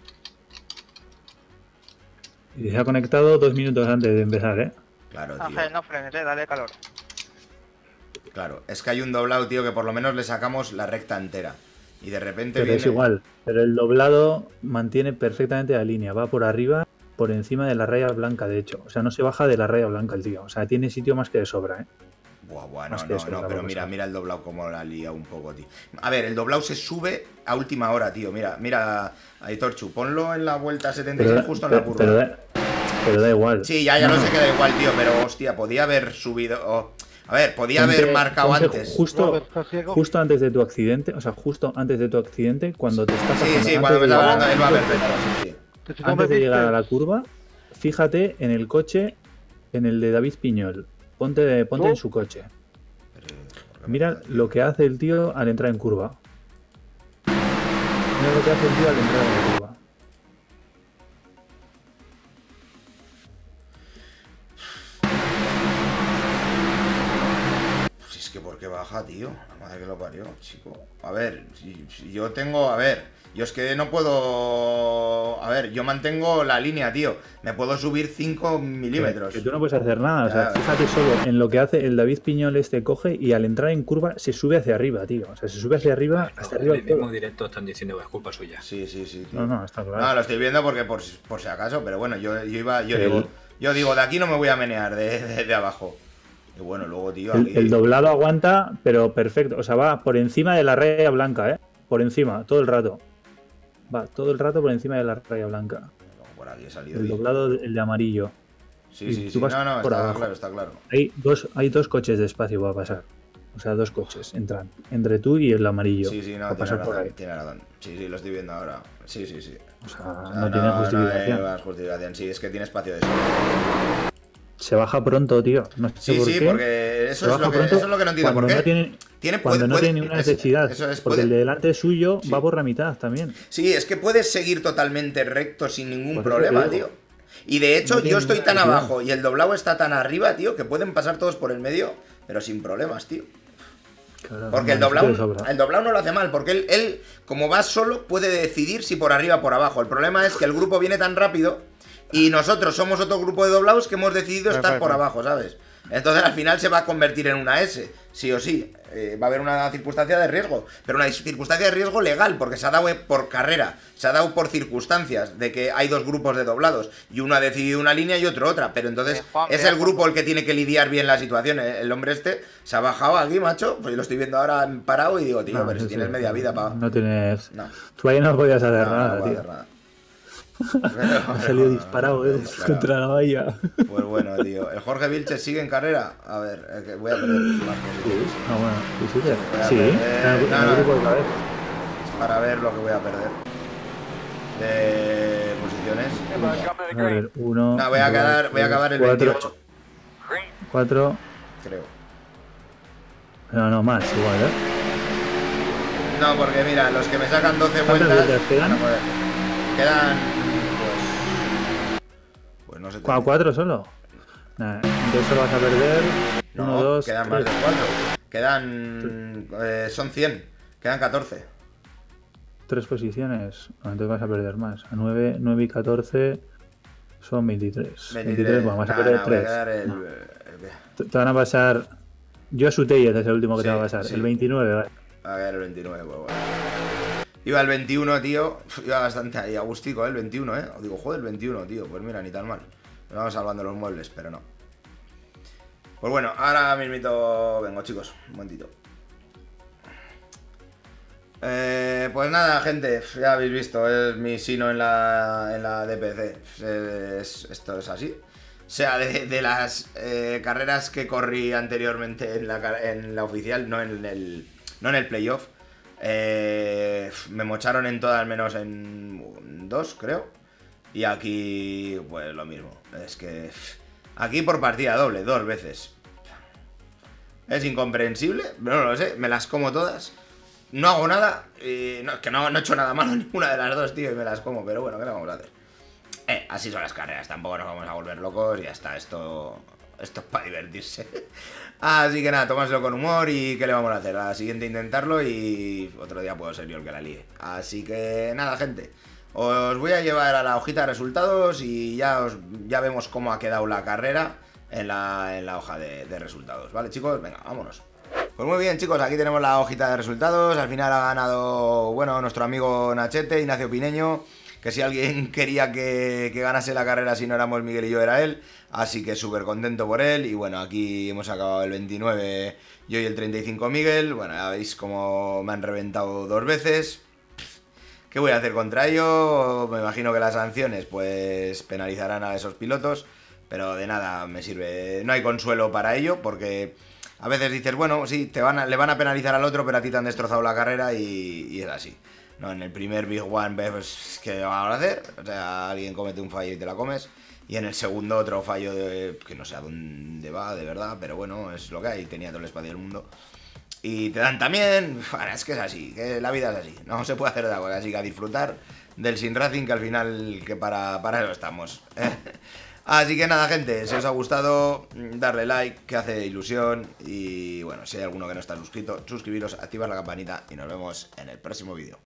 Y se ha conectado dos minutos antes de empezar, ¿eh? Claro, tío. Ángel, no frenes, eh, dale calor. Claro, es que hay un doblado, tío, que por lo menos le sacamos la recta entera. Y de repente Pero viene... es igual. Pero el doblado mantiene perfectamente la línea. Va por arriba, por encima de la raya blanca, de hecho. O sea, no se baja de la raya blanca el tío. O sea, tiene sitio más que de sobra, ¿eh? Buah, buah, no, Más que no, eso, no, la pero cosa. mira, mira el doblado como la lía un poco, tío. A ver, el doblado se sube a última hora, tío. Mira, mira, ahí Torchu, ponlo en la vuelta setenta y seis Pero, justo en pero, la curva. pero da, pero da igual. Sí, ya, ya No, lo no. sé que da igual, tío, pero hostia, podía haber subido. oh, A ver, podía Ponte- haber marcado ponte antes. Justo, Robert, ¿estás ciego? justo antes de tu accidente, o sea, justo antes de tu accidente, cuando te estás Sí, pasando, sí, antes cuando me de estaba llegar- hablando, él va perfecto, sí, sí. Que si no Antes me de llegar a viste, la curva, fíjate en el coche, en el de David Piñol. Ponte, de- ponte ¿Tú? en su coche. Pero, ¿por qué me Mira jodas? lo que hace el tío al entrar en curva. Mira lo que hace el tío al entrar en curva. Pues es que ¿por qué baja, tío? La madre que lo parió, chico. A ver, si, si yo tengo... A ver, yo es que no puedo... A ver, yo mantengo la línea, tío. Me puedo subir cinco milímetros. Que tú no puedes hacer nada. O sea, Ya. fíjate solo en lo que hace el David Piñol este coge y al entrar en curva se sube hacia arriba, tío. O sea, se sube hacia arriba, hasta En arriba. el del todo. mismo directo están diciendo que es culpa suya. Sí, sí, sí, tío. No, no, está claro. No, lo estoy viendo porque por, por si acaso, pero bueno, yo, yo iba... Yo El- digo, yo digo, de aquí no me voy a menear, de, de, de abajo. Y bueno, luego, tío, El, aquí... el doblado aguanta, pero perfecto. O sea, va por encima de la raya blanca, ¿eh? Por encima, todo el rato. Va todo el rato por encima de la raya blanca. Por aquí he salido. El tío. doblado, el de amarillo. Sí, y sí, tú sí. vas No, no, por está abajo. claro, está claro. Hay dos, hay dos coches de espacio para pasar. O sea, dos coches entran. Entre tú y el amarillo. Sí, sí, no, para tiene pasar por razón, ahí. tiene razón. Sí, sí, lo estoy viendo ahora. Sí, sí, sí. O sea, O sea, no, tiene justificación. No hay más justificación. Sí, es que tiene espacio de eso. Se baja pronto, tío. No sé Sí, por sí, qué. porque Se eso es, baja lo que, pronto eso es lo que no entiendo. cuando ¿Por qué? no tiene, Tiene, cuando puede- no puede- tiene ninguna es- necesidad. eso es, porque puede- el de delante suyo Sí. va por la mitad también. Sí, es que puedes seguir totalmente recto sin ningún Por eso problema, te digo. tío. Y de hecho, No tiene yo estoy ninguna tan necesidad. abajo y el doblado está tan arriba, tío, que pueden pasar todos por el medio, pero sin problemas, tío. Claro, Porque no, el no, doblado, sitio de sobra. el doblado no lo hace mal, porque él, él, como va solo, puede decidir si por arriba o por abajo. El problema es que el grupo viene tan rápido y nosotros somos otro grupo de doblados que hemos decidido Right, estar right, por right. abajo, ¿sabes? Entonces al final se va a convertir en una S, sí o sí. Eh, va a haber una circunstancia de riesgo, pero una circunstancia de riesgo legal, porque se ha dado por carrera, se ha dado por circunstancias de que hay dos grupos de doblados y uno ha decidido una línea y otro otra, pero entonces Eh, Juan, es mira, el grupo el que tiene que lidiar bien la situación. eh. El hombre este se ha bajado aquí, macho, pues yo lo estoy viendo ahora parado y digo, tío, No, pero si sí, tienes sí. media vida para... No tienes. No, Tú ahí no podías hacer no, no nada, puedo tío. hacer nada. Ha salido disparado, eh, Disparado. contra la valla. Pues bueno, tío. ¿El Jorge Vilches sigue en carrera? A ver, eh, que voy a perder más posiciones. No, bueno, sí, sí, Voy a sí, perder- en el, en no, el no. grupo otra vez. Para ver lo que voy a perder. De posiciones. Hey, bud, come to the A green. ver, uno. No, voy a, dos, quedar, voy a acabar el cuatro, veintiocho, Green. Cuatro. creo. No, no, más, igual, ¿eh? No, porque mira, los que me sacan doce ¿Cuántas vueltas... vueltas quedan? Ah, no, joder. Quedan... Pues... Pues no sé... ¿Cu- ¿Cuatro solo? Nah, entonces solo vas a perder. No, uno, dos, quedan tres. más de cuatro. Quedan... eh, son cien. Quedan catorce. Tres posiciones. No, entonces vas a perder más. A nueve, nueve y catorce son veintitrés. veintitrés, bueno, vas a Nah, perder nah, voy a tres. quedar el- No. el- Te, te van a pasar. Yo Sutey es el último que Sí, te va a pasar. sí. El veintinueve, vale. A ver, el veintinueve, pues bueno. Iba el veintiuno, tío. Iba bastante ahí agustico, ¿eh? El veintiuno, ¿eh? Digo, joder, el veintiuno, tío. Pues mira, ni tan mal. Nos vamos salvando los muebles, pero no. Pues bueno, ahora mismito vengo, chicos. Un momentito. Eh, pues nada, gente. Ya habéis visto, es mi sino en la, en la D P C. Es- esto es así. O sea, de, de las eh, carreras que corrí anteriormente en la, car- en la oficial, no en el, no en el playoff, eh, me mocharon en todas, menos en dos, creo. Y aquí, pues lo mismo. Es que aquí por partida doble, dos veces. Es incomprensible, no lo sé, me las como todas. No hago nada, y no, es que no, no he hecho nada malo en ninguna de las dos, tío, y me las como, pero bueno, ¿qué le vamos a hacer? Eh, así son las carreras, tampoco nos vamos a volver locos y ya está, esto, esto es para divertirse. Así que nada, tomárselo con humor y ¿qué le vamos a hacer? A la siguiente intentarlo y otro día puedo ser yo el que la líe. Así que nada, gente, os voy a llevar a la hojita de resultados y ya, os, ya vemos cómo ha quedado la carrera en la, en la hoja de, de resultados, ¿vale, chicos? Venga, vámonos. Pues muy bien, chicos, aquí tenemos la hojita de resultados. Al final ha ganado, bueno, nuestro amigo Nachete, Ignacio Pineño, que si alguien quería que, que ganase la carrera, si no éramos Miguel y yo, era él. Así que súper contento por él. Y bueno, aquí hemos acabado el veintinueve, yo y el treinta y cinco Miguel. Bueno, ya veis cómo me han reventado dos veces. ¿Qué voy a hacer contra ello? Me imagino que las sanciones pues penalizarán a esos pilotos, pero de nada me sirve. No hay consuelo para ello, porque a veces dices, bueno, sí, te van a, le van a penalizar al otro, pero a ti te han destrozado la carrera y, y es así. No, en el primer Big One, pues, ¿qué van a hacer? O sea, alguien comete un fallo y te la comes. Y en el segundo otro fallo de, que no sé a dónde va, de verdad, pero bueno, es lo que hay, tenía todo el espacio del mundo. Y te dan también, bueno, es que es así, que la vida es así, no se puede hacer otra cosa, así que a disfrutar del Sim Racing, que al final, que para, para eso estamos. Así que nada, gente, si os ha gustado, darle like, que hace ilusión, y bueno, si hay alguno que no está suscrito, suscribiros, activar la campanita y nos vemos en el próximo vídeo.